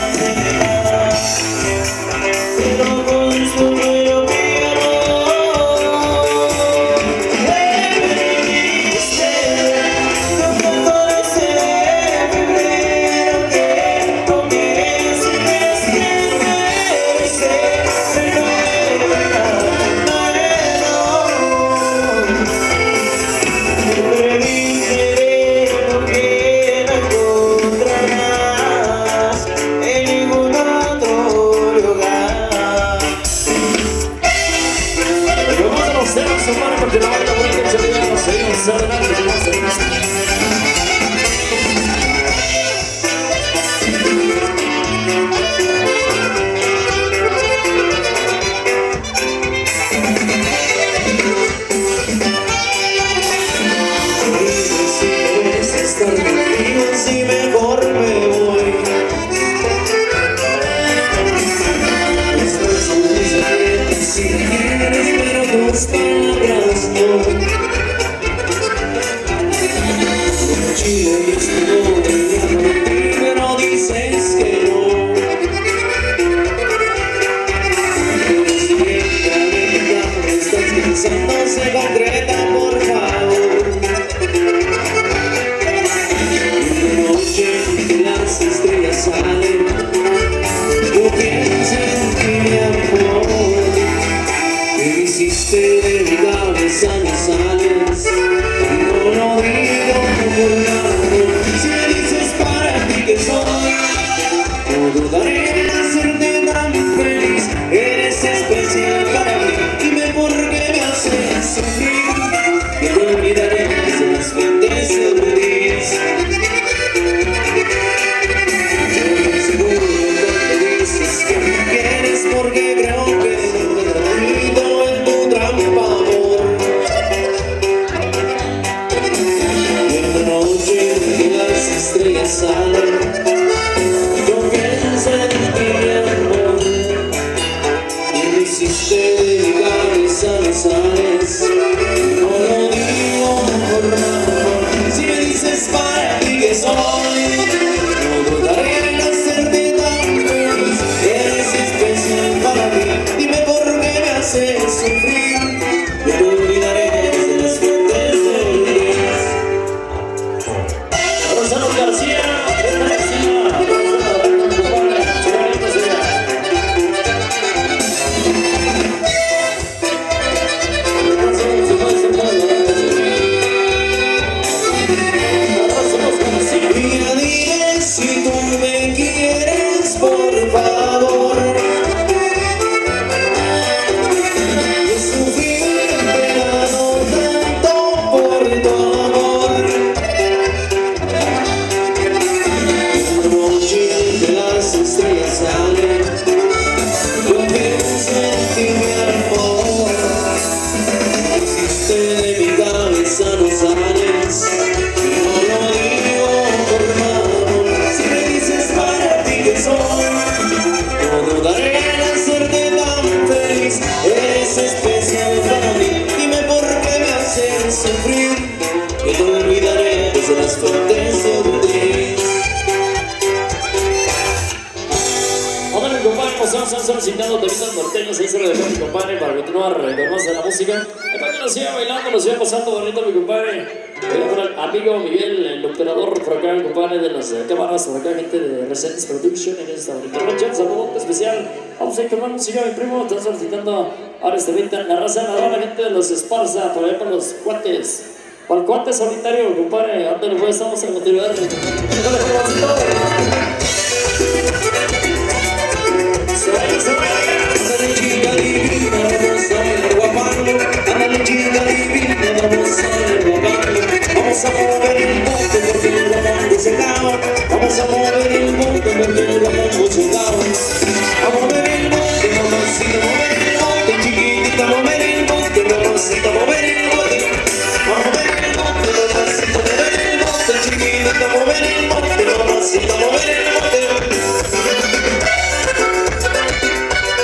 solicitando temitas norteños, ahí se lo dejó mi compadre para continuar con más de la música. Para que nos siga bailando, nos siga pasando bonito mi compadre. Por el amigo Miguel, el operador por acá, el compadre de las cámaras, por acá, gente de Residence Production en esta bonita noche. Un saludo especial. Vamos a ir con más música, mi primo. Están solicitando ahora este evento en la raza, la gente de los Esparza, por allá para los cuates. Para el cuate solitario, compadre, ándale pues, estamos a continuar. Ándale chica divina, vamos a ver guapando. Ándale chica divina, vamos a ver guapando. Vamos a mover el bote porque el guapango se acaba. Vamos a mover el bote porque el guapango se acaba. A mover el bote, mamacita, mover el bote. Chiquitita, mover el bote, mamacita, mover el bote. A mover el bote, mamacita, mover el bote. Chiquitita, mover el bote, mamacita, mover el bote.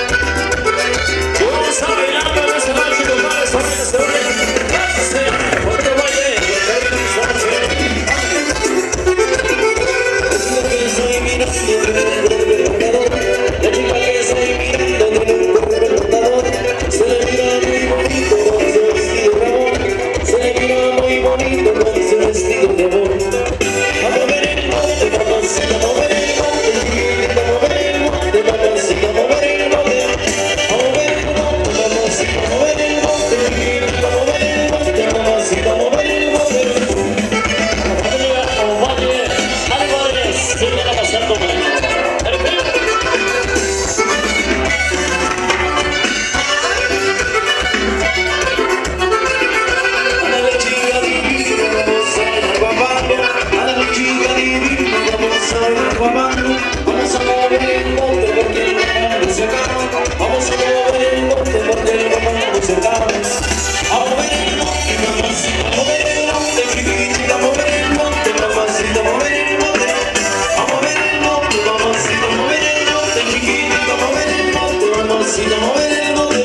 mamacita, mover el bote.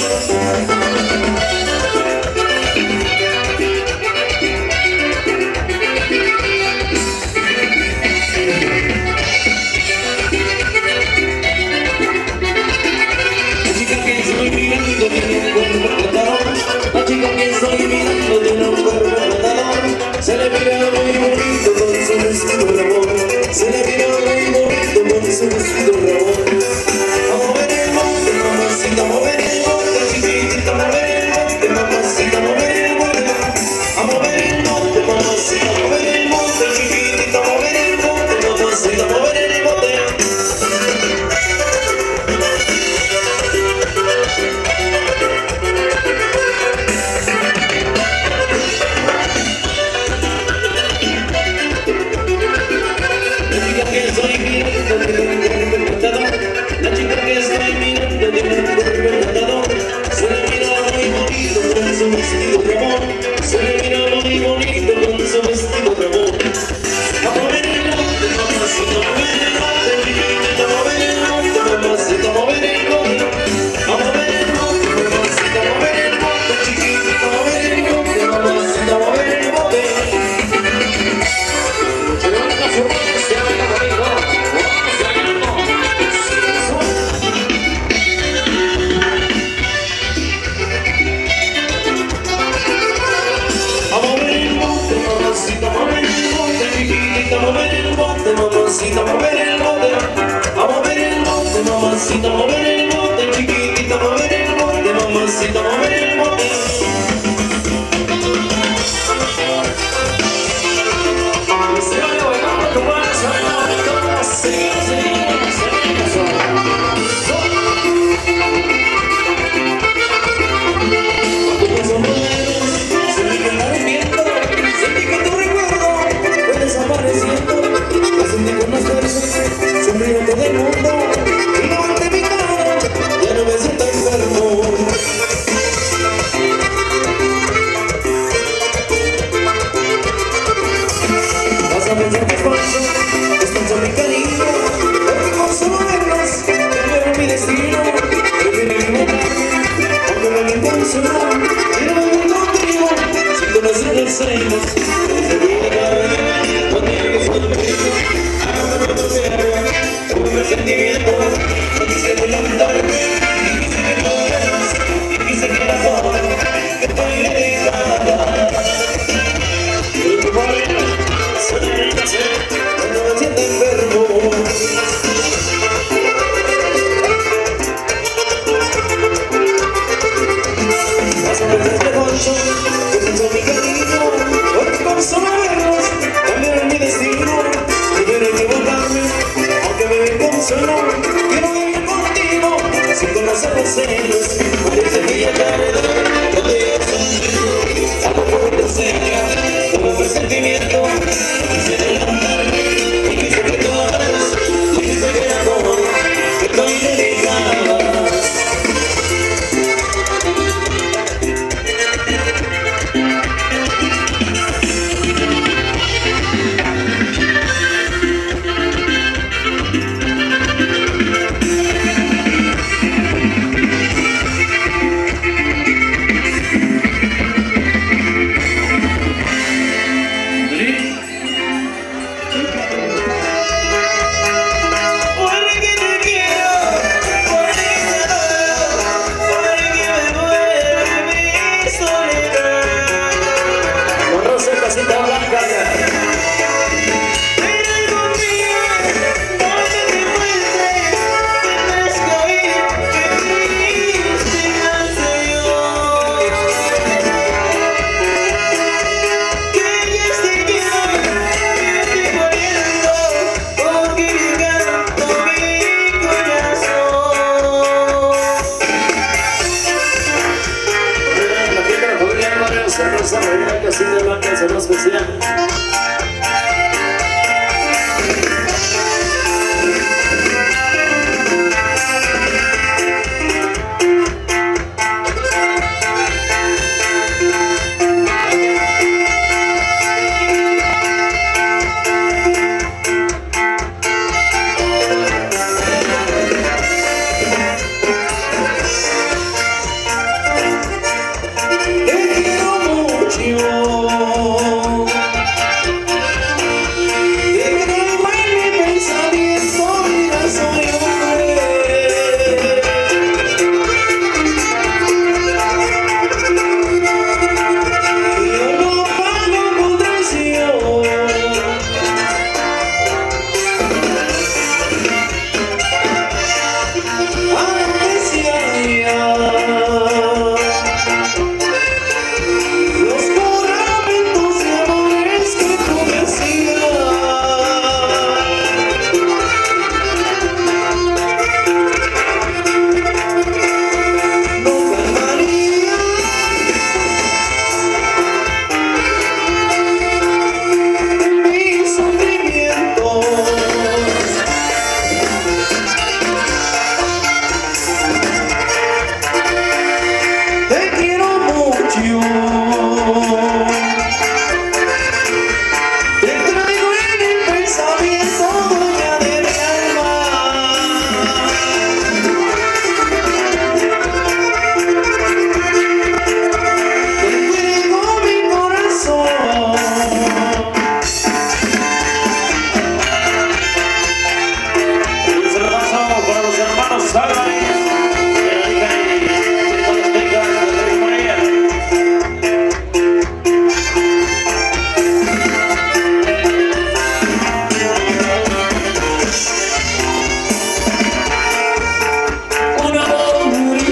La chica que estoy mirando tiene un cuerpo encantador. La chica que estoy mirando tiene un cuerpo encantador. Se le mira muy bonito con su vestido rabón. Se le mira muy bonito con su vestido rabón. A mover el monte, mamacita, mover el monte, chiquitita, mover el monte, mamacita, mover el monte. A mover el monte, mamacita, mover el monte, chiquitita, mover el monte, mamacita, mover el monte. La chica que estoy mirando tiene un cuerpo encantador. Se le mira muy bonito con su vestido rabón. Se le mira muy bonito con su vestido rabón. A mover el monte, mamacita, mover el monte, chiquitita, mover el monte, mamacita, mover el monte. A mover el monte, mamacita, mover el monte, chiquitita, mover el monte, mamacita, mover el monte. Mamacita, mover el monte, chiquitita, mover el monte, mamacita, mover el monte. A mover el monte, mamacita, mover el monte, chiquitita, mover el monte, mamacita, mover el monte. Se vaya bailando, compadre, se vaya bailando, sigue. Desapareciendo, me sentí con más fuerza, sonrío todo el mundo y levanté mi cara, ya no me siento enfermo. Vas a pensar que es falso mi cariño, porque con solo verlos cambiaron mi destino. Prefiero equivocarme, aunque me ven consolar, quiero vivir contigo, sin conocer los sueños. Sentimiento, no quise levantarme, y quise que no eras, y quise que la joven, que estoy dedicada. Y tu padre, se me dice, cuando me siento enfermo. Vas a pensar que falso, que pienso mi cariño, porque con solo verlos, cambiaron mi destino, y quiero equivocarme. Solo quiero vivir contigo, sin conocer los celos. Parece que ya tarde, no te digo sonreír. Algo que te enseña, como fue sentimiento. Quise levantarme y quise que tú hagas, y quise que era todo, que estoy dedicada. Casita Blanca, el saludo especial.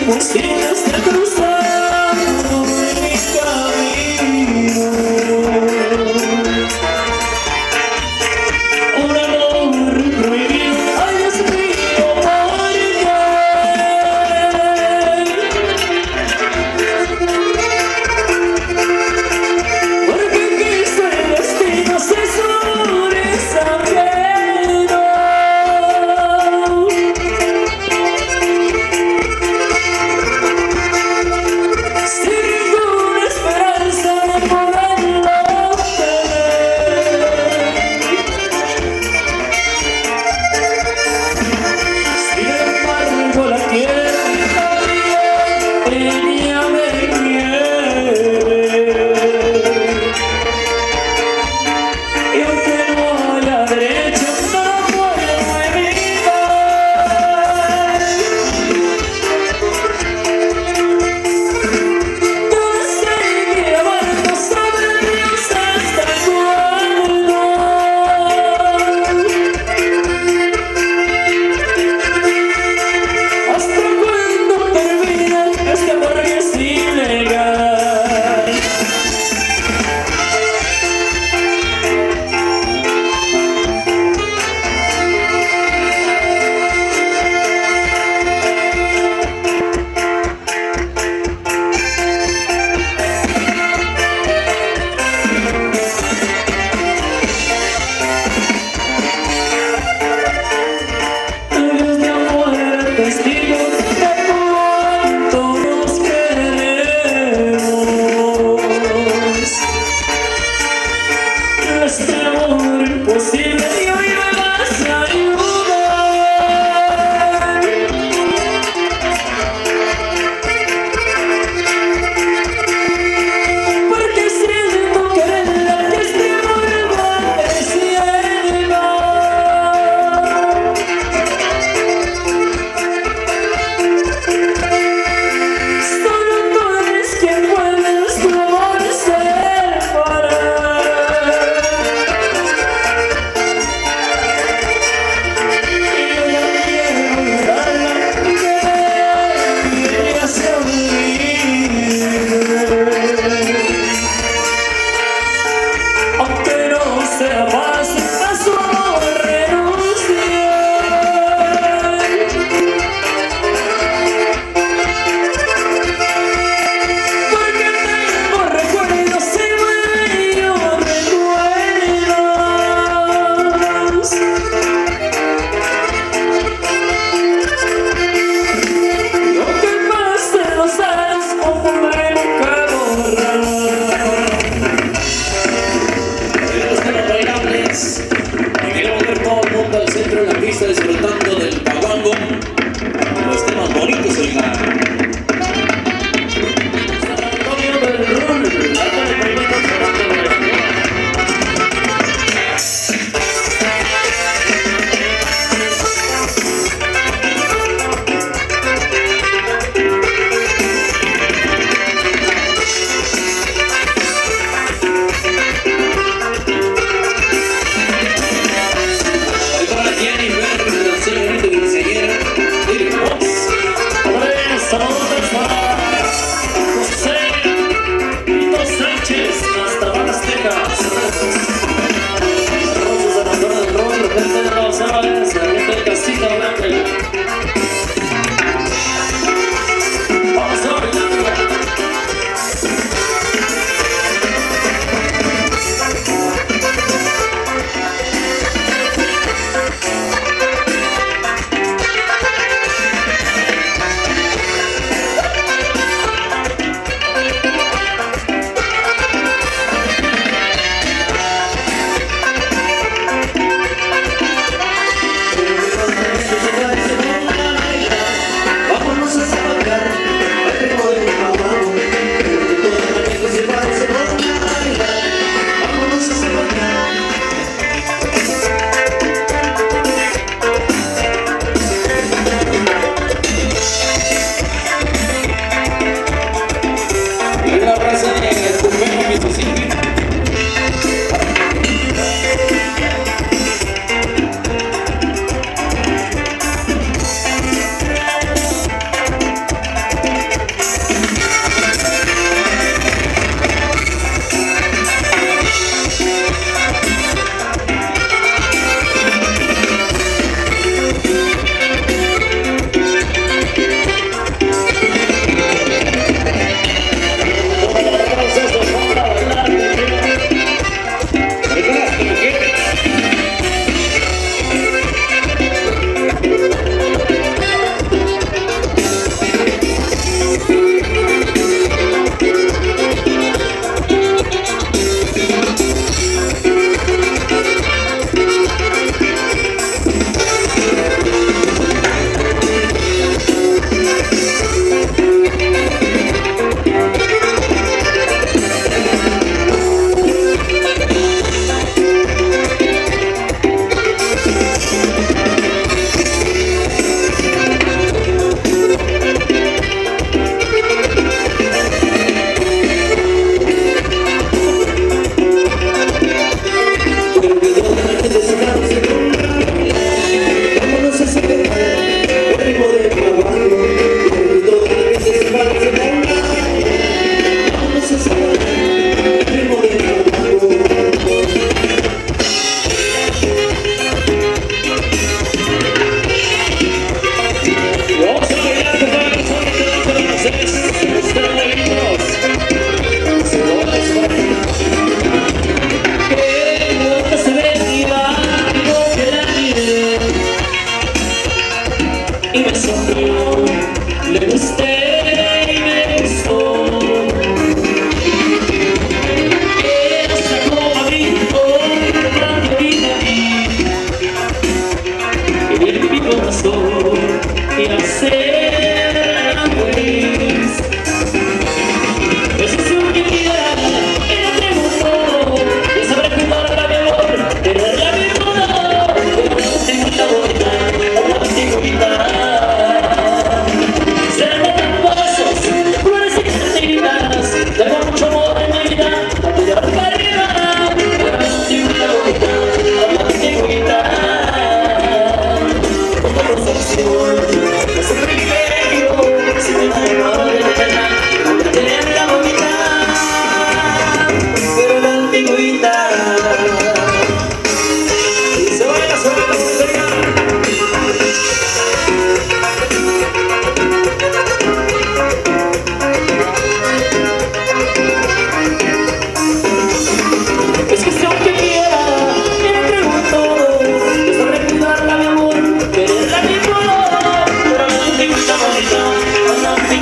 imposibles de cruzar en mi camino. Un amor prohibido, ay Dios mío, ¿por qué? Porque quiso el destino asesores ajenos.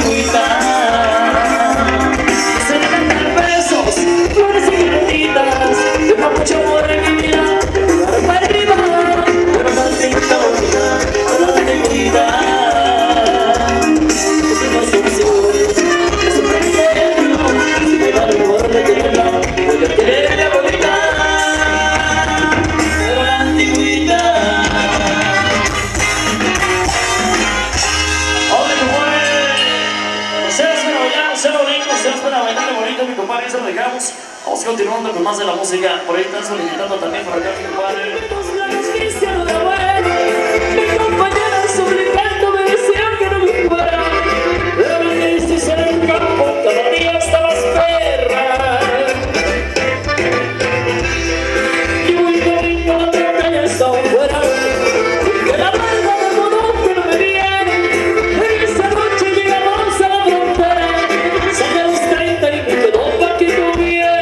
Vamos continuando con más de la música. Por ahí están solicitando también para acá, mi compadre. Mi compañera suplicando me decían que no me fuera. Pero me dices en el campo, cada día estabas perra. Y muy cariño, la troca ya estaba fuera. Que la barba de modo que no me viene. En esa noche llegamos a la frontera. Saqué a los 30 y me quedó pa' que tuviera.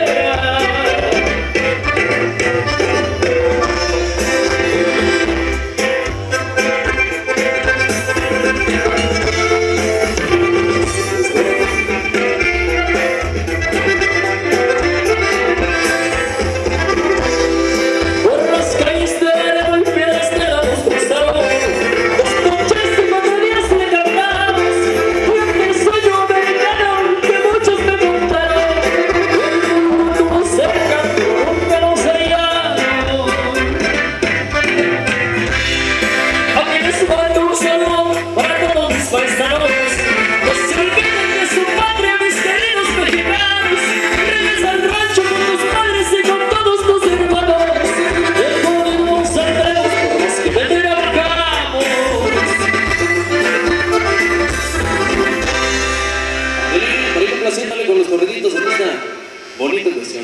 Con los corriditos en esta bonita cuestión.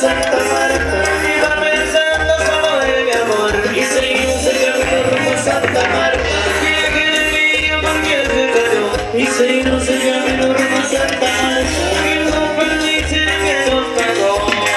Santa Marta. Iba pensando solo en mi amor. Y seguimos el camino rumbo a Santa Marta. Y seguimos el camino rumbo a Santa Marta. Y no permite que nos pagó.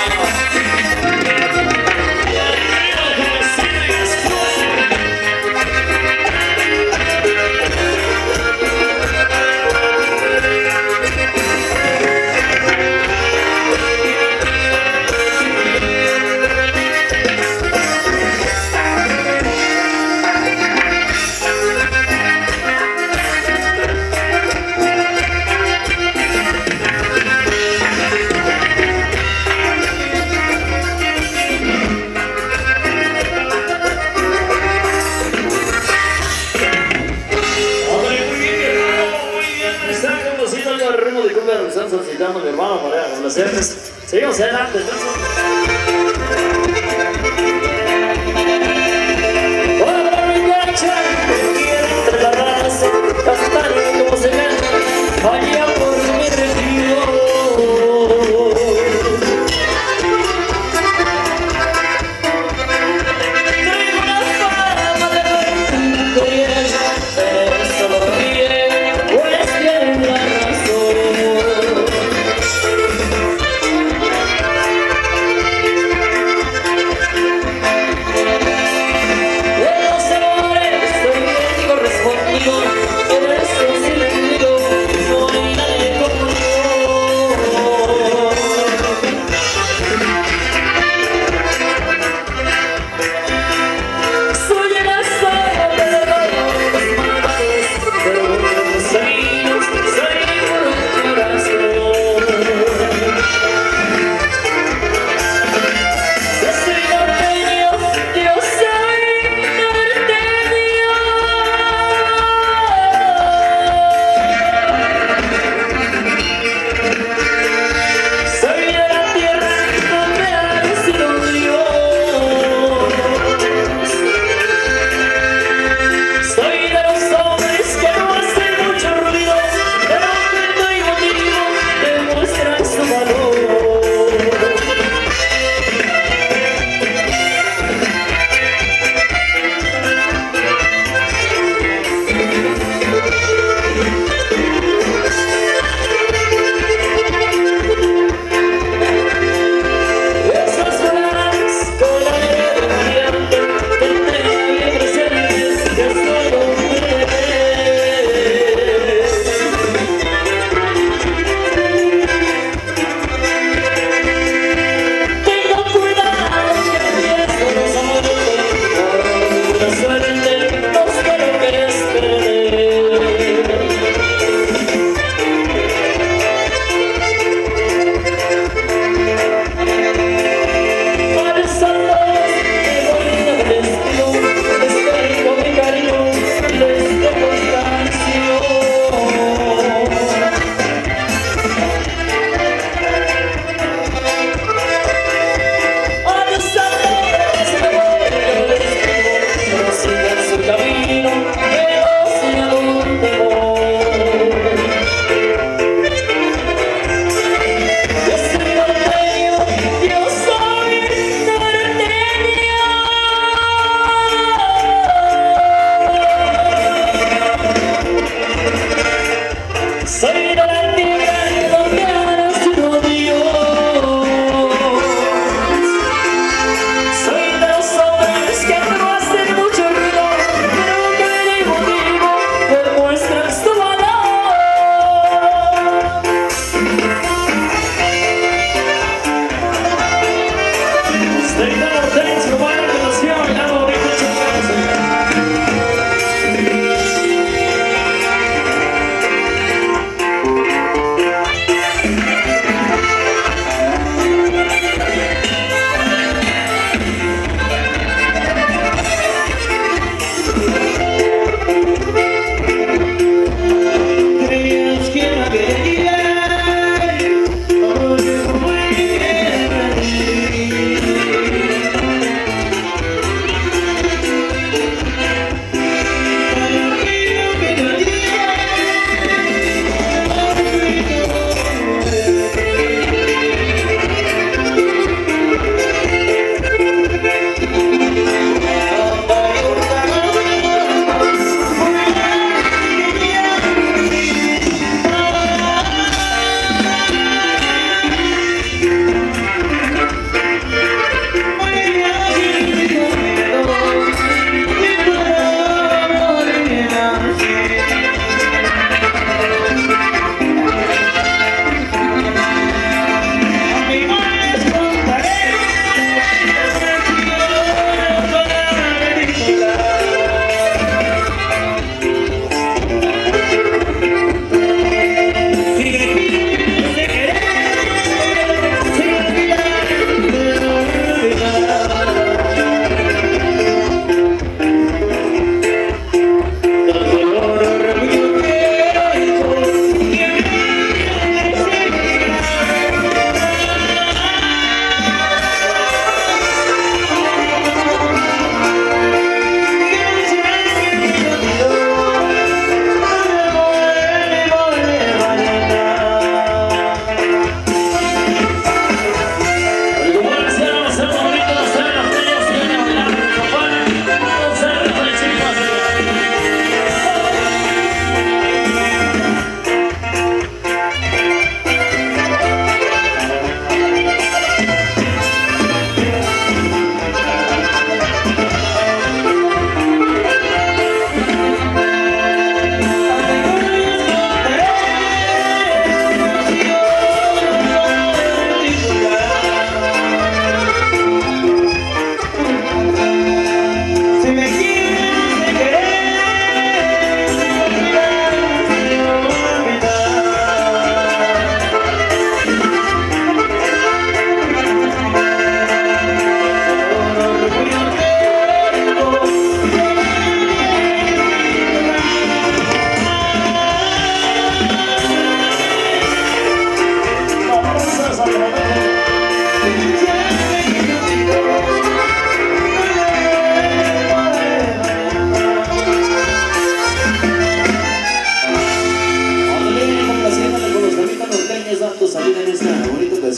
Solicitando a mi hermano para complacerles. Seguimos adelante. Hola, para mi cancha, entre la raza, cantar como se canta, allá por mi retiro. Traigo una fama de corriente, pero esto lo ríe, pues tienen la razón.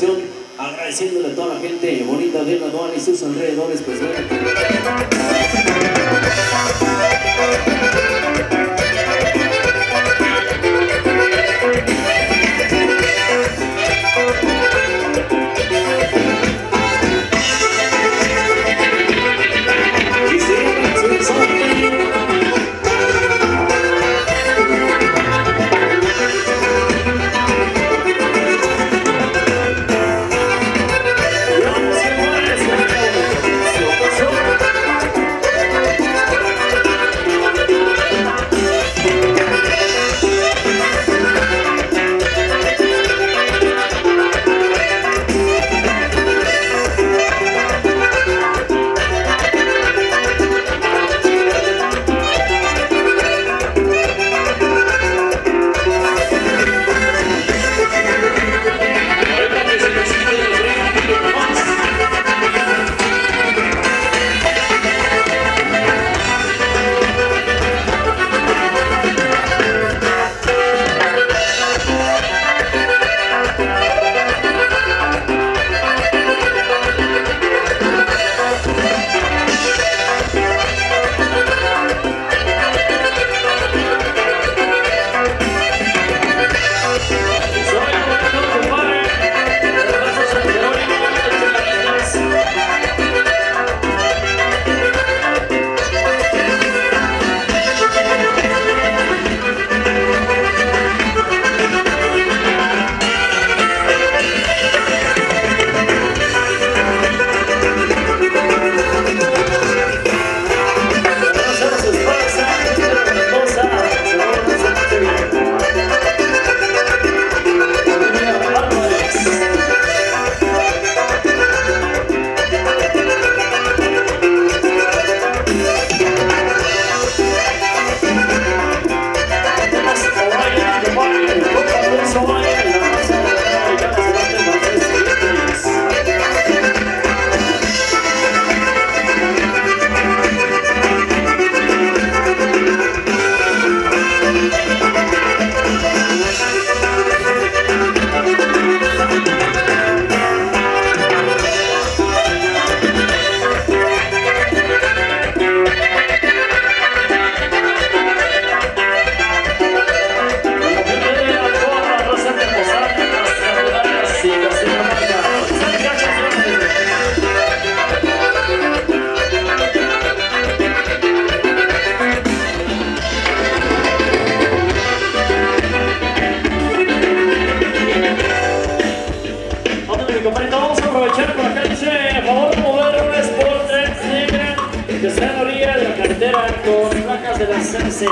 presentación, agradeciéndole a toda la gente bonita de la aduana y sus alrededores, pues bueno. Con placas de la CNC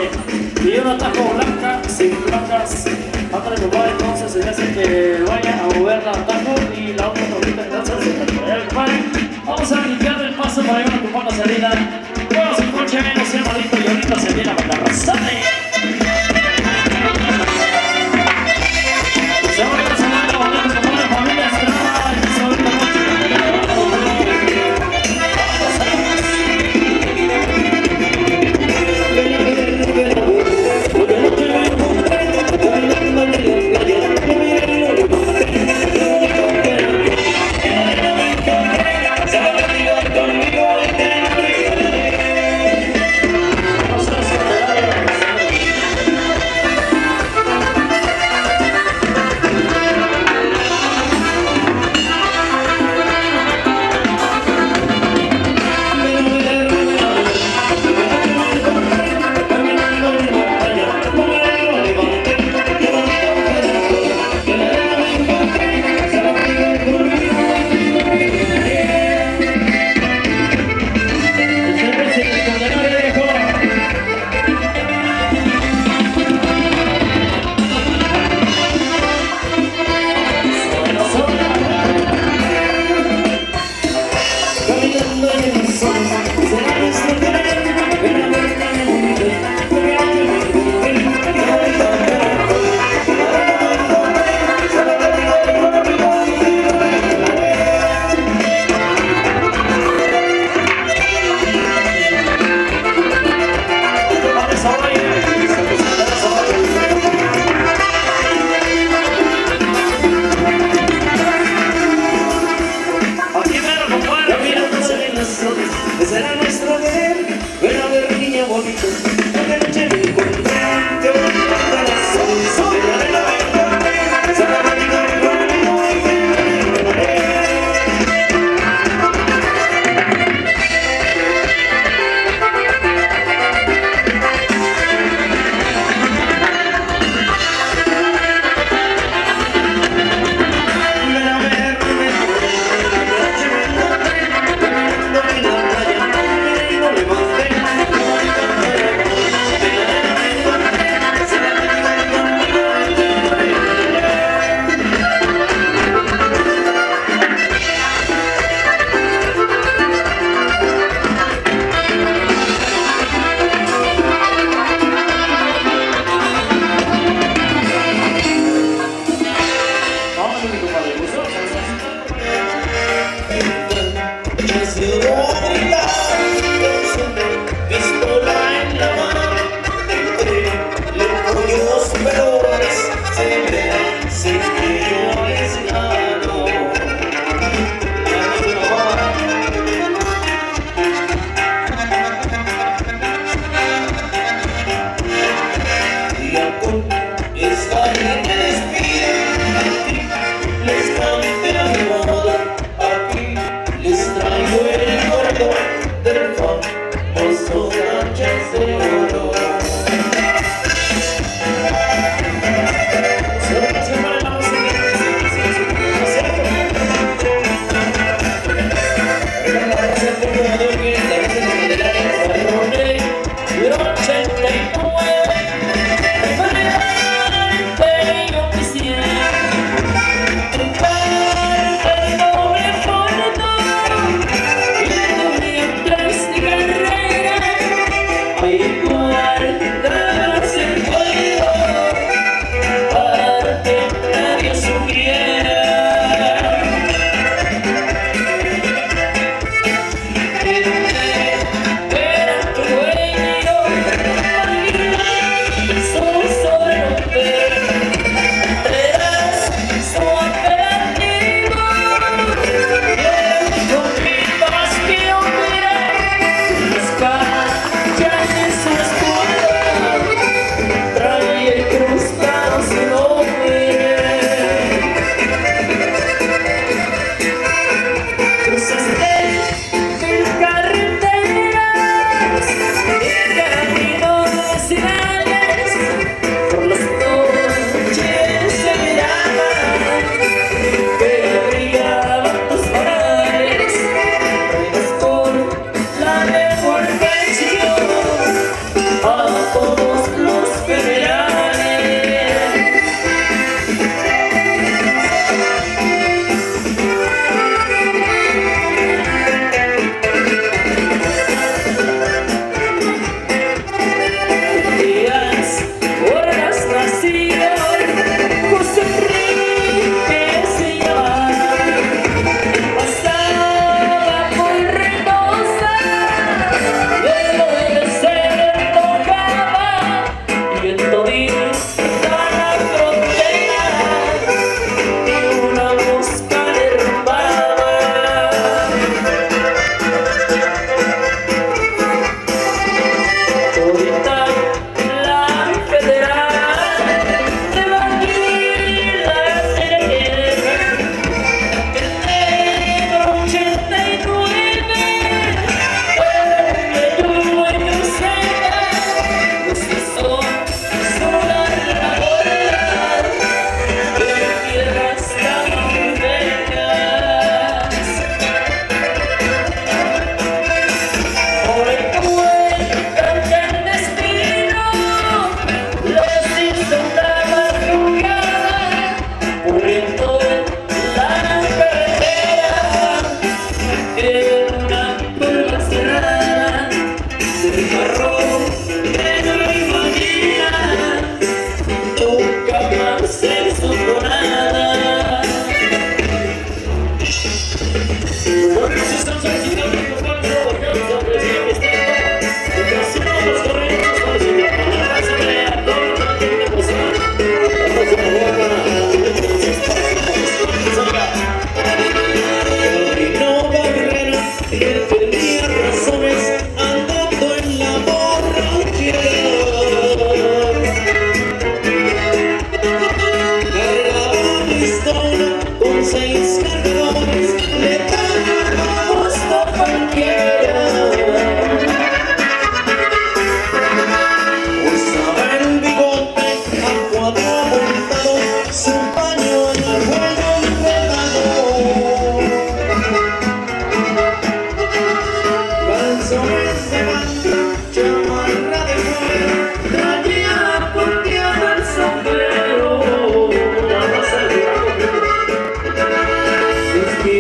y un atajo blanca sin placas. Ándale, compadre, entonces se hace que vaya a mover la atajo y la otra trocita entonces vamos a limpiar el paso para ir a ocupar la salida. Bueno, su coche no sea malito y ahorita se viene a matar. ¡Sale! Se va a ir a salir la bandera, compadre, familia Estrada, y se va a ir la noche. Conmigo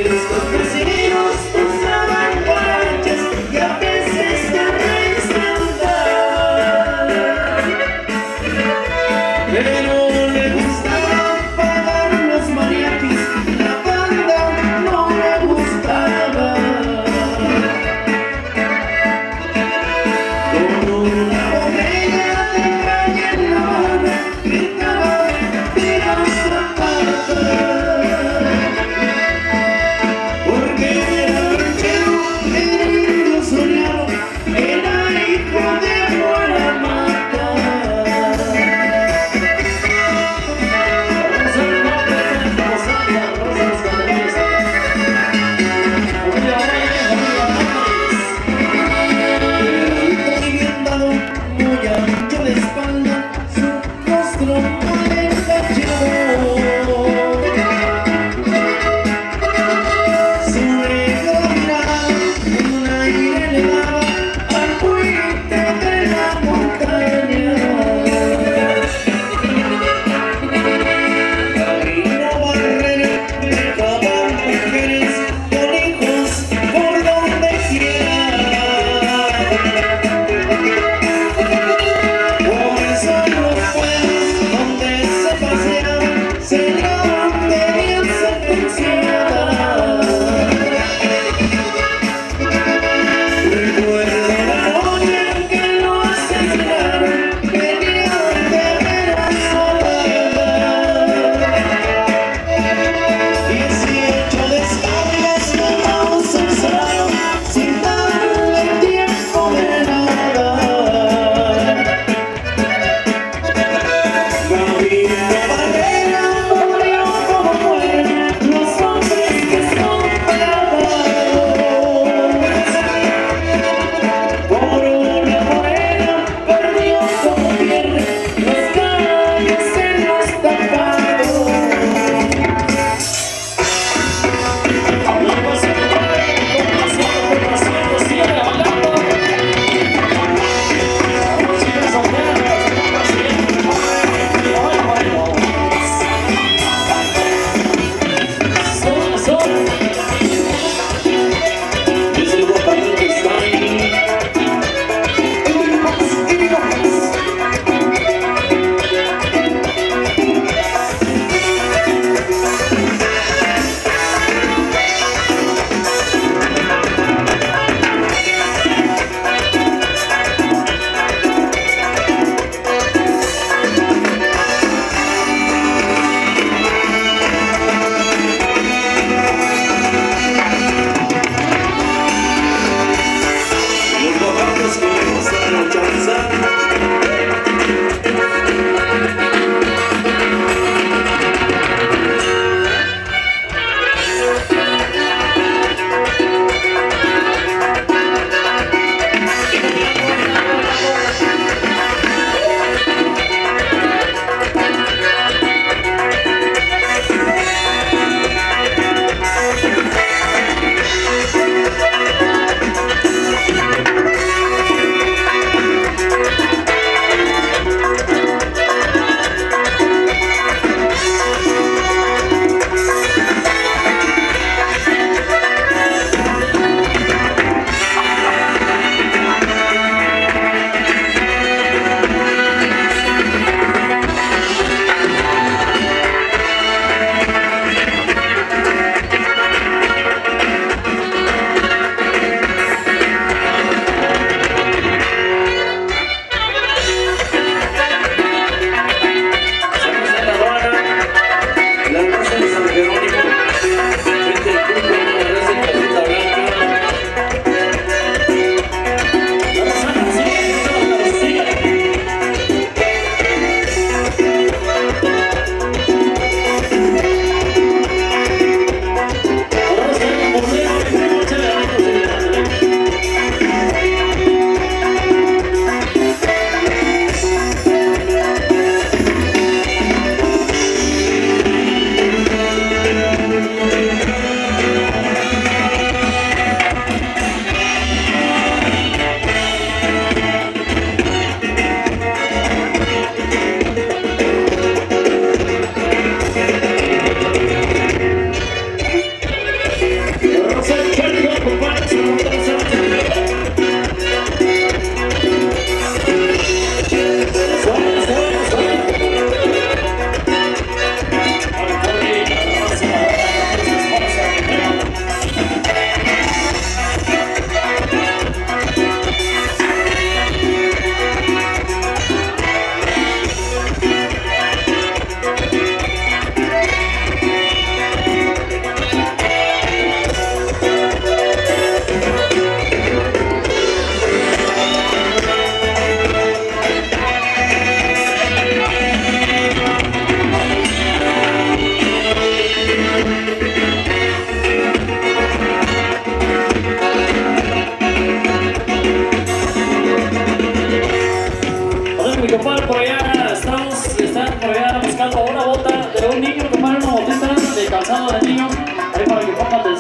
Los campesinos usaban guarachas y a veces carreras cantar, pero le gustaba pagar los mariachis, la banda no le gustaba. Con una botella de caña en la mano gritaba viva Zapata, porque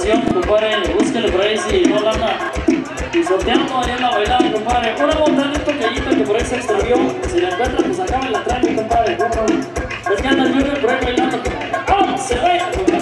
presentación, compadre. Búsquenle por ahí si no la anda pisoteando ahí en la bailada, compadre. Una montaña toquellita que por ahí se extravió. Si la encuentran, pues acá me la traen, compadre. Es que anda el Junior por ahí bailando. ¡Vamos! ¡Se ve, compadre!